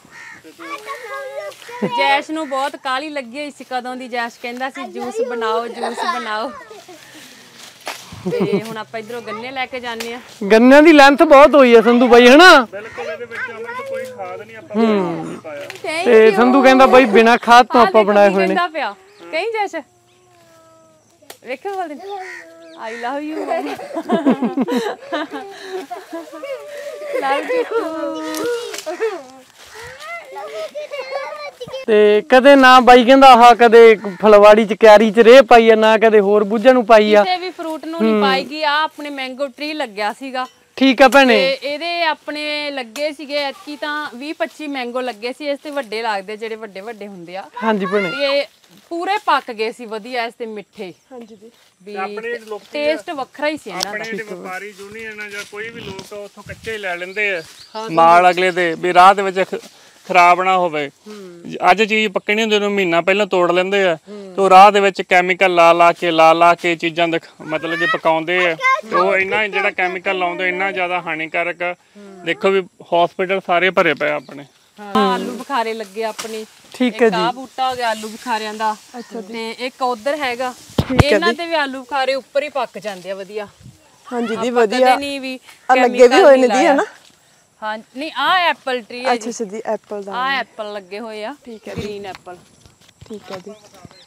ਜੈਸ਼ ਨੂੰ ਬਹੁਤ ਕਾਹਲੀ ਲੱਗੀ ਹੋਈ ਸੀ ਕਦੋਂ ਦੀ। ਜੈਸ਼ ਕਹਿੰਦਾ ਸੀ ਜੂਸ ਬਣਾਓ ਜੂਸ ਬਣਾਓ। ਤੇ ਹੁਣ ਆਪਾਂ ਇਧਰੋਂ ਗੰਨੇ ਲੈ ਕੇ ਜਾਂਦੇ ਆ। ਗੰਨਿਆਂ ਦੀ ਲੈਂਥ ਬਹੁਤ ਹੋਈ ਆ ਸੰਧੂ ਬਾਈ ਹਨਾ। ਬਿਲਕੁਲ ਇਹਦੇ ਵਿੱਚ ਅਮਰ ਕੋਈ ਖਾਦ ਨਹੀਂ ਆਪਾਂ ਨਹੀਂ ਪਾਇਆ। ਤੇ ਸੰਧੂ ਕਹਿੰਦਾ ਬਾਈ ਬਿਨਾ ਖਾਦ ਤੋਂ ਆਪਾਂ ਬਣਾਏ ਹੋਏ ਨੇ। ਕਹਿੰਦਾ ਪਿਆ ਕਹੀਂ ਜੈਸ਼ ਵੇਖੋ ਬੋਲਦੇ ਆਈ ਲਵ ਯੂ ਲਵ ਯੂ। ਤੇ ਕਦੇ ਨਾ ਬਾਈ ਕਹਿੰਦਾ ਆਹ ਕਦੇ ਫਲਵਾੜੀ ਚ ਕਿਆਰੀ ਚ ਰੇਹ ਪਾਈ ਆ, ਨਾ ਕਦੇ ਹੋਰ ਬੂਝਾਂ ਨੂੰ ਪਾਈ ਆ। ਕਿਸੇ ਵੀ ਫਰੂਟ ਨੂੰ ਨਹੀਂ ਪਾਈਗੀ। ਆ ਆਪਣੇ ਮੈਂਗੋ ਟਰੀ ਲੱਗਿਆ ਸੀਗਾ। ਠੀਕ ਆ ਭੈਣੇ। ਤੇ ਇਹਦੇ ਆਪਣੇ ਲੱਗੇ ਸੀਗੇ ਐਤਕੀ ਤਾਂ ਵੀਹ ਪੱਚੀ ਮੈਂਗੋ ਲੱਗੇ ਸੀ। ਇਸ ਤੇ ਵੱਡੇ ਲੱਗਦੇ ਜਿਹੜੇ ਵੱਡੇ ਵੱਡੇ ਹੁੰਦੇ ਆ। ਹਾਂਜੀ ਭੈਣੇ। ਤੇ ਪੂਰੇ ਪੱਕ ਗਏ ਸੀ ਵਧੀਆ ਇਸ ਤੇ ਮਿੱਠੇ। ਹਾਂਜੀ ਜੀ। ਵੀ ਟੇਸਟ ਵੱਖਰਾ ਹੀ ਸੀ ਇਹਨਾਂ ਦਾ। ਆਪਣੇ ਜਿਹੜੇ ਵਪਾਰੀ ਯੂਨੀਅਨ ਜਾਂ ਕੋਈ ਵੀ ਲੋਕ ਉੱਥੋਂ ਕੱਚੇ ਹੀ ਲੈ ਲੈਂਦੇ ਆ ਮਾਲ ਅਗਲੇ ਦੇ, ਵੀ ਰਾਹ ਦੇ ਵਿੱਚ ਖਰਾਬ ਨਾ ਹੋਵੇ। ਅੱਜ ਚੀਜ਼ ਪੱਕਣੀ ਨਹੀਂ ਹੁੰਦੀ, ਉਹਨੂੰ ਮਹੀਨਾ ਪਹਿਲਾਂ ਤੋੜ ਲੈਂਦੇ ਆ ਤੇ ਉਹ ਰਾਹ ਦੇ ਵਿੱਚ ਕੈਮੀਕਲ ਲਾ ਲਾ ਕੇ ਲਾ ਲਾ ਕੇ ਚੀਜ਼ਾਂ ਮਤਲਬ ਕਿ ਪਕਾਉਂਦੇ ਆ। ਤੇ ਉਹ ਇੰਨਾ ਜਿਹੜਾ ਕੈਮੀਕਲ ਲਾਉਂਦੇ ਇੰਨਾ ਜ਼ਿਆਦਾ ਹਾਨੀਕਾਰਕ। ਦੇਖੋ ਵੀ ਹਸਪੀਟਲ ਸਾਰੇ ਭਰੇ ਪਏ ਆਪਣੇ। ਆਲੂ ਬੁਖਾਰੇ ਲੱਗੇ ਆਪਣੇ। ਠੀਕ ਹੈ ਜੀ। ਆਹ ਬੂਟਾ ਹੋ ਗਿਆ ਆਲੂ ਬੁਖਾਰਿਆਂ ਦਾ। ਤੇ ਇੱਕ ਉਧਰ ਹੈਗਾ, ਇਹਨਾਂ ਤੇ ਵੀ ਆਲੂ ਬੁਖਾਰੇ ਉੱਪਰ ਹੀ ਪੱਕ ਜਾਂਦੇ ਆ ਵਧੀਆ। ਹਾਂਜੀ ਦੀ ਵਧੀਆ। ਨਹੀਂ ਵੀ ਆ ਲੱਗੇ ਵੀ ਹੋਏ ਨੇ ਦੀ ਹਨਾ। ਹਾਂ ਨਹੀਂ ਆ ਐਪਲ ਟਰੀ ਹੈ ਜੀ। ਅੱਛਾ ਜੀ ਐਪਲ ਦਾ। ਆ ਐਪਲ ਲੱਗੇ ਹੋਏ ਆ। ਠੀਕ ਹੈ ਗ੍ਰੀਨ ਐਪਲ। ਠੀਕ ਹੈ ਜੀ।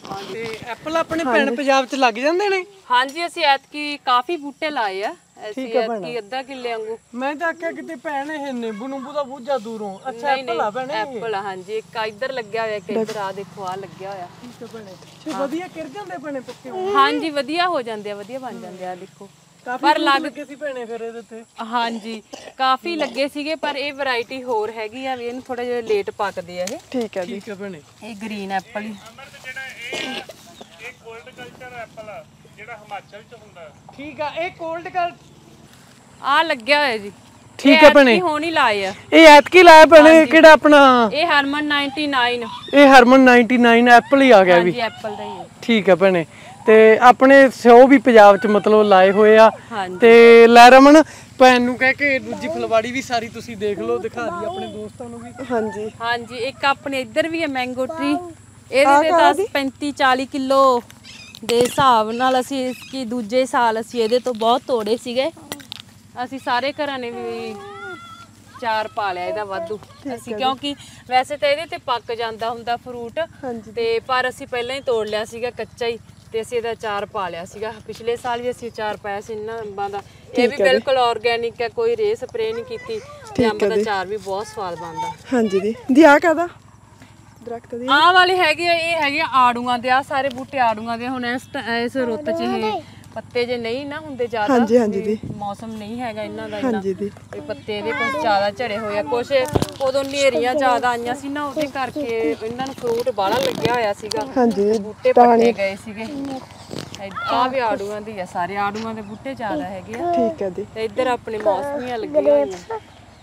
ਤੇ ਐਪਲ ਆਪਣੇ ਪਿੰਡ ਪੰਜਾਬ ਚ ਲੱਗ ਜਾਂਦੇ ਨੇ? ਹਾਂਜੀ ਅਸੀਂ ਐਤਕੀ ਕਾਫੀ ਬੂਟੇ ਲਾਏ ਆ, ਅਸੀਂ ਐਤਕੀ ਅੱਧਾ ਕਿੱਲੇ ਵਾਂਗੂ। ਮੈਂ ਤਾਂ ਆਖਿਆ ਕਿਤੇ ਭੈਣ ਇਹ ਨਿੰਬੂ ਨੂੰਬੂ ਦਾ ਬੂਝਾ ਦੂਰੋਂ। ਅੱਛਾ ਐਪਲ ਆ ਭੈਣੇ? ਐਪਲ ਆ ਹਾਂਜੀ, ਇੱਕ ਇੱਧਰ ਲੱਗਿਆ ਹੋਇਆ, ਇੱਕ ਇੱਧਰ ਆ ਦੇਖੋ ਆ ਲੱਗਿਆ ਹੋਇਆ। ਠੀਕ ਹੈ ਭੈਣੇ। ਤੇ ਵਧੀਆ ਕਿਰ ਜਾਂਦੇ ਭੈਣੇ ਪੱਕੇ? ਹਾਂਜੀ ਵਧੀਆ ਹੋ ਜਾਂਦੇ ਆ, ਵਧੀਆ ਬਣ ਜਾਂਦੇ ਆ ਦੇਖੋ। ਪਰ ਲੱਗ ਕੇ ਸੀ ਭੈਣੇ ਫਿਰ ਇਹਦੇ ਤੇ? ਹਾਂਜੀ ਕਾਫੀ ਲੱਗੇ ਸੀਗੇ, ਪਰ ਇਹ ਵੈਰਾਈਟੀ ਹੋਰ ਹੈਗੀ ਆ ਵੀ ਇਹਨੂੰ ਥੋੜਾ ਜਿਹਾ ਲੇਟ ਪੱਕਦੇ ਆ ਇਹ। ਠੀਕ ਹੈ ਜੀ। ਠੀਕ ਹੈ ਭੈਣੇ। ਇਹ ਗ੍ਰੀਨ ਐਪਲ ਹੀ ਇਹ ਕੋਲਡ ਕਲਚਰ ਐਪਲ ਆ ਜਿਹੜਾ ਹਿਮਾਚਲ ਚ ਹੁੰਦਾ। ਠੀਕ ਆ। ਇਹ ਕੋਲਡ ਕਲ ਆ ਲੱਗਿਆ ਹੋਇਆ ਜੀ। ਠੀਕ ਹੈ ਭੈਣੇ। ਹੁਣ ਹੀ ਲਾਏ ਆ ਇਹ ਐਤਕੀ ਲਾਇਆ ਭੈਣੇ? ਕਿਹੜਾ ਆਪਣਾ? ਇਹ ਹਰਮਨ ਨਾਈਨਟੀ-ਨਾਈਨ। ਇਹ ਹਰਮਨ ਨਾਈਨਟੀ-ਨਾਈਨ ਐਪਲ ਹੀ ਆ ਗਿਆ ਵੀ? ਹਾਂਜੀ ਐਪਲ ਦਾ ਹੀ ਹੈ। ਠੀਕ ਹੈ ਭੈਣੇ। ਤੇ ਆਪਣੇ ਸਿਓ ਵੀ ਪੰਜਾਬ ਚ ਮਤਲਬ ਲਾਏ ਹੋਏ ਆ। ਹਾਂਜੀ। ਤੇ ਲੈ ਰਮਨ ਭੈਣ ਨੂੰ ਕਹਿ ਕੇ ਦੂਜੀ ਫੁਲਵਾੜੀ ਵੀ ਸਾਰੀ ਤੁਸੀਂ ਦੇਖ ਲਓ, ਦਿਖਾ ਦਈਏ ਆਪਣੇ ਦੋਸਤਾਂ ਨੂੰ ਵੀ। ਹਾਂਜੀ ਹਾਂਜੀ ਇੱਕ ਆਪਣੇ ਇੱਧਰ ਵੀ ਹੈ ਮੈਂਗੋ ਟਰੀ, ਇਹਦੇ ਤੇ ਤਾਂ ਪੈਂਤੀ ਚਾਲੀ ਕਿਲੋ ਦੇ ਹਿਸਾਬ ਨਾਲ ਅਸੀਂ ਕਿ ਦੂਜੇ ਸਾਲ ਅਸੀਂ ਇਹਦੇ ਤੋਂ ਬਹੁਤ ਤੋੜੇ ਸੀਗੇ। ਅਸੀਂ ਸਾਰੇ ਘਰਾਂ ਨੇ ਵੀ ਚਾਰ ਪਾ ਲਿਆ ਇਹਦਾ ਵਾਧੂ ਅਸੀਂ, ਕਿਉਂਕਿ ਵੈਸੇ ਤਾਂ ਇਹਦੇ ਤੇ ਪੱਕ ਜਾਂਦਾ ਹੁੰਦਾ ਫਰੂਟ, ਤੇ ਪਰ ਅਸੀਂ ਪਹਿਲਾਂ ਹੀ ਤੋੜ ਲਿਆ ਸੀਗਾ ਕੱਚਾ ਹੀ, ਤੇ ਅਸੀਂ ਇਹਦਾ ਚਾਰ ਪਾ ਲਿਆ ਸੀਗਾ। ਪਿਛਲੇ ਸਾਲ ਵੀ ਅਸੀਂ ਚਾਰ ਪਾਇਆ ਸੀ ਇਹਨਾਂ ਅੰਬਾਂ ਦਾ। ਇਹ ਵੀ ਬਿਲਕੁਲ ਆਰਗੈਨਿਕ ਹੈ, ਕੋਈ ਰੇ ਸਪਰੇ ਨਹੀਂ ਕੀਤੀ, ਤੇ ਅੰਬ ਦਾ ਚਾਰ ਵੀ ਬਹੁਤ ਸਵਾਦ ਬਣਦਾ। ਹਾਂਜੀ ਦੀ ਦੀ ਆ ਕਾਦਾ ਦਰਖਤ ਦੀ? ਆਹ ਵਾਲੇ ਹੈਗੇ ਆ, ਇਹ ਹੈਗੇ ਆੜੂਆਂ ਦੇ, ਆ ਸਾਰੇ ਬੂਟੇ ਆੜੂਆਂ ਦੇ। ਹੁਣ ਇਸ ਇਸ ਰੁੱਤ 'ਚ ਇਹ ਪੱਤੇ ਜੇ ਨਹੀਂ ਨਾ ਹੁੰਦੇ ਜ਼ਿਆਦਾ, ਹਾਂਜੀ ਹਾਂਜੀ ਦੀ ਮੌਸਮ ਨਹੀਂ ਹੈਗਾ ਇਹਨਾਂ ਦਾ ਇੰਨਾ, ਹਾਂਜੀ ਦੀ ਇਹ ਪੱਤੇ ਇਹਦੇ ਕੁਝ ਜ਼ਿਆਦਾ ਝੜੇ ਹੋਏ ਆ। ਕੁਛ ਉਦੋਂ ਨੇਰੀਆਂ ਜ਼ਿਆਦਾ ਆਈਆਂ ਸੀ ਨਾ, ਉਹਦੇ ਕਰਕੇ ਇਹਨਾਂ ਨੂੰ ਫਰੂਟ ਬਾਹਲਾ ਲੱਗਿਆ ਹੋਇਆ ਸੀਗਾ। ਹਾਂਜੀ ਬੂਟੇ ਪੱਟੇ ਗਏ ਸੀਗੇ। ਆਹ ਵੀ ਆੜੂਆਂ ਦੀ ਆ, ਸਾਰੇ ਆੜੂਆਂ ਦੇ ਬੂਟੇ ਜ਼ਿਆਦਾ ਹੈਗੇ ਆ। ਠੀਕ ਹੈ ਦੀ। ਤੇ ਇੱਧਰ ਆਪਣੇ ਮੌਸਮੀਆਂ ਲੱਗੀਆਂ ਹੋਈਆਂ,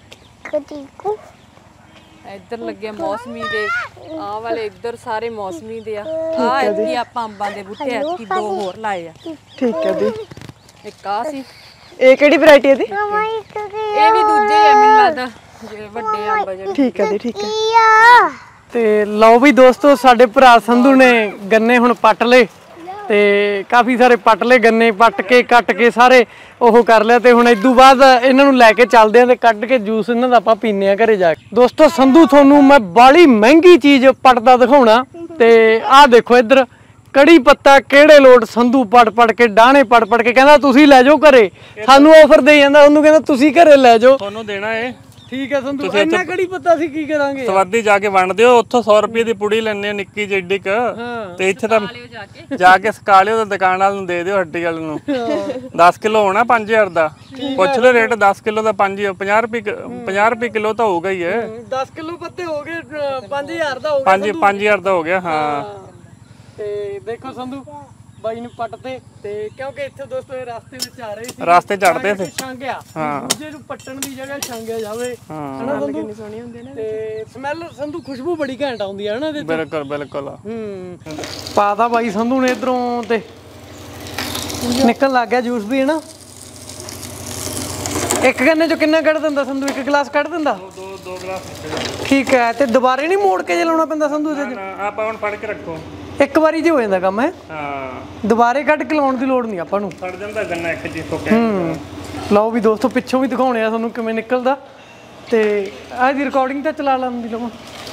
ਇੱਧਰ ਲੱਗੇ ਮੌਸਮੀ ਦੇ। ਆਹ ਵਾਲੇ ਇੱਧਰ ਸਾਰੇ ਮੌਸਮੀ ਦੇ ਆ। ਆਹ ਐਤਕੀ ਆਪਾਂ ਅੰਬਾਂ ਦੇ ਬੂਟੇ ਐਤਕੀ ਦੋ ਹੋਰ ਲਾਏ ਆ। ਠੀਕ ਹੈ ਦੀ। ਇੱਕ ਆ ਸੀ। ਇਹ ਕਿਹੜੀ ਵੈਰਾਈਟੀ ਹੈ ਦੀ? ਇਹ ਵੀ ਦੂਜੇ ਆ ਮੈਨੂੰ ਲੱਗਦਾ, ਜਿਹੜੇ ਵੱਡੇ ਅੰਬ ਆ ਜਿਹੜੇ। ਠੀਕ ਹੈ ਦੀ ਠੀਕ ਹੈ। ਤੇ ਲਓ ਵੀ ਦੋਸਤੋ, ਸਾਡੇ ਭਰਾ ਸੰਧੂ ਨੇ ਗੰਨੇ ਹੁਣ ਪੱਟ ਲਏ, ਤੇ ਕਾਫੀ ਸਾਰੇ ਪੱਟ ਲਏ ਗੰਨੇ, ਪੱਟ ਕੇ ਕੱਟ ਕੇ ਸਾਰੇ ਉਹ ਕਰ ਲਿਆ। ਤੇ ਹੁਣ ਇਦੋਂ ਬਾਅਦ ਇਹਨਾਂ ਨੂੰ ਲੈ ਕੇ ਚੱਲਦੇ ਆ ਤੇ ਕੱਢ ਕੇ ਜੂਸ ਇਹਨਾਂ ਦਾ ਆਪਾਂ ਪੀਨੇ ਆ ਘਰੇ ਜਾ ਕੇ। ਦੋਸਤੋ ਸੰਧੂ ਤੁਹਾਨੂੰ ਮੈਂ ਬਾਲੀ ਮਹਿੰਗੀ ਚੀਜ਼ ਪੱਟਦਾ ਦਿਖਾਉਣਾ। ਤੇ ਆਹ ਦੇਖੋ ਇੱਧਰ ਕੜੀ ਪੱਤਾ ਕਿਹੜੇ ਲੋਟ ਸੰਧੂ ਪੜ ਪੜ ਕੇ ਡਾਣੇ ਪੜ ਪੜ ਕੇ ਕਹਿੰਦਾ ਤੁਸੀਂ ਲੈ ਜਾਓ ਘਰੇ। ਸਾਨੂੰ ਆਫਰ ਦੇ ਜਾਂਦਾ, ਉਹਨੂੰ ਕਹਿੰਦਾ ਤੁਸੀਂ ਘਰੇ ਲੈ ਜਾਓ। ਤੁਹਾਨੂੰ ਦੇਣਾ ਏ। ਠੀਕ ਹੈ ਸੰਧੂ। ਇੰਨਾ ਕੜੀ ਪੱਤਾ ਸੀ ਕੀ ਕਰਾਂਗੇ? ਸਵਾਦੀ ਜਾ ਕੇ ਵੰਡ ਦਿਓ, ਉੱਥੋਂ ਸੌ ਰੁਪਏ ਦੀ ਪੁੜੀ ਲੈਣੇ ਆ ਨਿੱਕੀ ਜਿਹੀ ਏਡੀ ਕ, ਤੇ ਇੱਥੇ ਤਾਂ ਜਾ ਕੇ ਸਕਾ ਲਿਓ, ਤੇ ਦੁਕਾਨ ਵਾਲ ਨੂੰ ਦੇ ਦਿਓ, ਹੱਟੀ ਵਾਲ ਨੂੰ। ਦਸ ਕਿਲੋ ਹੋਣਾ ਪੰਜ ਹਜ਼ਾਰ ਦਾ, ਪੁੱਛ ਲੈ ਰੇਟ। ਦਸ ਕਿਲੋ ਦਾ ਪੰਜ ਪੰਜਾਹ ਰੁਪਏ ਪੰਜਾਹ ਰੁਪਏ ਕਿਲੋ ਤਾਂ ਹੋਊਗਾ ਹੀ ਹੈ। ਦਸ ਕਿਲੋ ਪੱਤੇ ਹੋ ਗਏ ਪੰਜ ਹਜ਼ਾਰ ਦਾ ਹੋ ਗਿਆ। ਪੰਜ ਪੰਜ ਹਜ਼ਾਰ ਦਾ ਹੋ ਗਿਆ। ਹਾਂ ਤੇ ਦੇਖੋ ਸੰਧੂ ਬਾਈ ਨੂੰ ਪੱਟਦੇ, ਤੇ ਕਿਉਂਕਿ ਇੱਥੇ ਦੋਸਤੋ ਇਹ ਰਸਤੇ ਵਿੱਚ ਆ ਰਹੇ ਸੀ, ਰਸਤੇ ਚੜਦੇ ਸੀ। ਛਾਂਗਿਆ ਦੂਜੇ ਨੂੰ ਪੱਟਣ ਦੀ ਜਗ੍ਹਾ ਛਾਂਗਿਆ ਜਾਵੇ। ਹਾਂ ਕਿੰਨੀ ਸੋਹਣੀ ਹੁੰਦੀ ਨੇ। ਤੇ ਸਮੈਲ ਸੰਧੂ ਖੁਸ਼ਬੂ ਬੜੀ ਘੈਂਟ ਆਉਂਦੀ ਹੈ ਹਨਾ ਇਹਦੇ ਤੋਂ। ਬਿਲਕੁਲ ਬਿਲਕੁਲ। ਹੂੰ ਪਾਤਾ ਬਾਈ ਸੰਧੂ ਨੇ ਇਧਰੋਂ, ਤੇ ਨਿਕਲ ਲੱਗ ਗਿਆ ਜੂਸ ਵੀ ਹਨਾ। ਇੱਕ ਗੰਨੇ ਚੋਂ ਕਿੰਨਾ ਕੱਢ ਦਿੰਦਾ ਸੰਧੂ? ਇੱਕ ਗਲਾਸ ਕੱਢ ਦਿੰਦਾ? ਦੋ ਦੋ ਗਲਾਸ। ਠੀਕ ਹੈ। ਤੇ ਦੁਬਾਰੇ ਨਹੀਂ ਮੋੜ ਕੇ ਜੇ ਲਾਉਣਾ ਪੈਂਦਾ ਸੰਧੂ ਇਹਦੇ ਚ? ਆਪਾਂ ਹੁਣ ਫੜ ਕੇ ਰੱਖੋ, ਇੱਕ ਵਾਰੀ ਜੇ ਹੋ ਜਾਂਦਾ ਕੰਮ ਹੈ। ਹਾਂ ਦੁਬਾਰੇ ਕੱਢ ਕੇ ਲਾਉਣ ਦੀ ਲੋੜ ਨਹੀਂ ਆਪਾਂ ਨੂੰ। ਫੜ ਜਾਂਦਾ ਗੰਨਾ ਇੱਕ ਜੀ ਸੁੱਕਿਆ। ਹੂੰ ਲਓ ਵੀ ਦੋਸਤੋ ਪਿੱਛੋਂ ਵੀ ਦਿਖਾਉਣੇ ਆ ਤੁਹਾਨੂੰ ਕਿਵੇਂ ਨਿਕਲਦਾ। ਤੇ ਆਹ ਦੀ ਰਿਕਾਰਡਿੰਗ ਤਾਂ ਚਲਾ ਲੈਣ ਦੀ ਲਵਾਂ।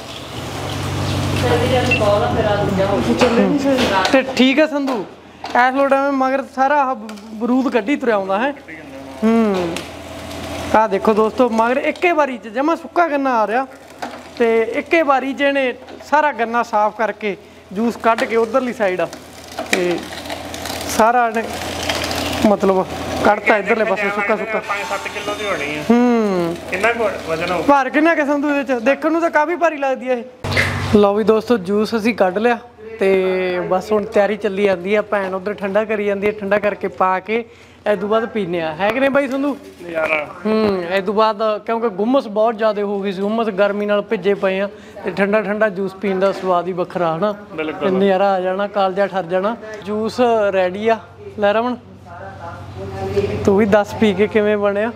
ਤੇ ਠੀਕ ਹੈ ਸੰਧੂ, ਐਸ ਲੋਟ ਐਵੇਂ ਮਗਰ ਸਾਰਾ ਆਹ ਬਰੂਦ ਕੱਢੀ ਤੁਰਿਆ ਆਉਂਦਾ ਹੈ। ਹੂੰ ਆਹ ਦੇਖੋ ਦੋਸਤੋ ਮਗਰ ਇੱਕੇ ਵਾਰੀ ਚ ਜਮਾ ਸੁੱਕਾ ਗੰਨਾ ਆ ਰਿਹਾ, ਤੇ ਇੱਕੇ ਵਾਰੀ ਚ ਇਹਨੇ ਸਾਰਾ ਗੰਨਾ ਸਾਫ਼ ਕਰਕੇ ਜੂਸ ਕੱਢ ਕੇ ਉਧਰਲੀ ਸਾਈਡ ਆ, ਤੇ ਸਾਰਾ ਨੇ ਮਤਲਬ ਕੱਢਤਾ ਇਧਰਲੇ ਪਾਸੇ ਸੁੱਕਾ ਸੁੱਕਾ। ਪੰਜ ਸੱਤ ਕਿਲੋ ਦੀ ਹੋਣੀ ਹੈ। ਹੂੰ ਕਿੰਨਾ ਕੁ ਵਜ਼ਨ ਹੋਊ? ਭਾਰ ਕਿੰਨਾ ਕਿ ਸੰਧੂ ਇਹਦੇ ਚ? ਦੇਖਣ ਨੂੰ ਤਾਂ ਕਾਫੀ ਭਾਰੀ ਲੱਗਦੀ ਹੈ ਇਹ। ਲਓ ਵੀ ਦੋਸਤੋ ਜੂਸ ਅਸੀਂ ਕੱਢ ਲਿਆ, ਤੇ ਬਸ ਹੁਣ ਤਿਆਰੀ ਚੱਲੀ ਜਾਂਦੀ ਆ। ਭੈਣ ਉਧਰ ਠੰਡਾ ਕਰੀ ਜਾਂਦੀ ਹੈ, ਠੰਡਾ ਕਰਕੇ ਪਾ ਕੇ ਇਹ ਤੋਂ ਬਾਅਦ ਪੀਨੇ ਆ। ਹੈ ਕਿ ਨਹੀਂ ਬਾਈ ਸੰਧੂ? ਨਜ਼ਾਰਾ। ਹੂੰ ਇਹ ਤੋਂ ਬਾਅਦ ਕਿਉਂਕਿ ਗੁੰਮਸ ਬਹੁਤ ਜ਼ਿਆਦਾ ਹੋ ਗਈ ਸੀ, ਗੁੰਮਸ ਗਰਮੀ ਨਾਲ ਭਿੱਜੇ ਪਏ ਆ, ਤੇ ਠੰਡਾ ਠੰਡਾ ਜੂਸ ਪੀਣ ਦਾ ਸਵਾਦ ਹੀ ਵੱਖਰਾ ਹਨਾ। ਬਿਲਕੁਲ ਨਜ਼ਾਰਾ ਆ ਜਾਣਾ, ਕਾਲਜਾ ਠਰ ਜਾਣਾ। ਜੂਸ ਰੈਡੀ ਆ। ਲੈ ਰਮਨ ਤੂੰ ਵੀ ਦੱਸ ਪੀ ਕੇ ਕਿਵੇਂ ਬਣਿਆ?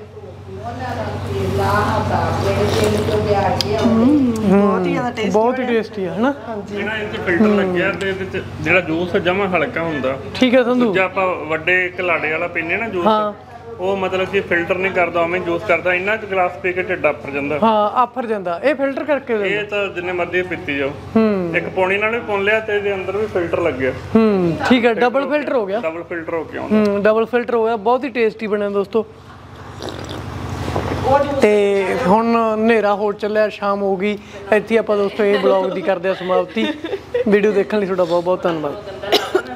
ਬਹੁਤ ਹੀ ਜ਼ਿਆਦਾ ਟੇਸਟੀ, ਬਹੁਤ ਹੀ ਟੇਸਟੀ ਆ ਹਨਾ। ਜਿਹੜਾ ਇਹ 'ਚ ਫਿਲਟਰ ਲੱਗਿਆ, ਤੇ ਇਹਦੇ 'ਚ ਜਿਹੜਾ ਜੂਸ ਜਮਾ ਹਲਕਾ ਹੁੰਦਾ। ਠੀਕ ਹੈ ਸੰਧੂ। ਜੇ ਆਪਾਂ ਵੱਡੇ ਕਲਾੜੇ ਵਾਲਾ ਪੀਨੇ ਨਾ ਜੂਸ, ਉਹ ਮਤਲਬ ਕਿ ਫਿਲਟਰ ਨਹੀਂ ਕਰਦਾ, ਉਵੇਂ ਜੂਸ ਕਰਦਾ, ਇੰਨਾ ਕੁ ਗਲਾਸ ਪੀ ਕੇ ਢਿੱਡ ਆਫਰ ਜਾਂਦਾ। ਹਾਂ ਆਫਰ ਜਾਂਦਾ, ਇਹ ਫਿਲਟਰ ਕਰਕੇ ਦਿੰਦਾ। ਇਹ ਤਾਂ ਜਿੰਨੇ ਮਰਜ਼ੀ ਪੀਤੀ ਜਾਓ। ਹੂੰ ਇੱਕ ਪੌਣੀ ਨਾਲ ਵੀ ਪੁੰਨ ਲਿਆ ਤੇ ਇਹਦੇ ਅੰਦਰ ਵੀ ਫਿਲਟਰ ਲੱਗਿਆ। ਹੂੰ ਠੀਕ ਹੈ, ਡਬਲ ਫਿਲਟਰ ਹੋ ਗਿਆ। ਡਬਲ ਫਿਲਟਰ ਹੋ ਕੇ ਆਉਂਦਾ। ਹੂੰ ਡਬਲ ਫਿਲਟਰ ਹੋ ਗਿਆ, ਬਹੁਤ ਹੀ ਟੇਸਟੀ ਬਣਿਆ ਦੋਸਤੋ। ਤੇ ਹੁਣ ਹਨੇਰਾ ਹੋ ਚੱਲਿਆ, ਸ਼ਾਮ ਹੋ ਗਈ। ਇੱਥੇ ਆਪਾਂ ਦੋਸਤੋ ਇਹ ਬਲੌਗ ਦੀ ਕਰਦੇ ਆ ਸਮਾਪਤੀ। ਵੀਡੀਓ ਦੇਖਣ ਲਈ ਤੁਹਾਡਾ ਬਹੁਤ ਬਹੁਤ ਧੰਨਵਾਦ।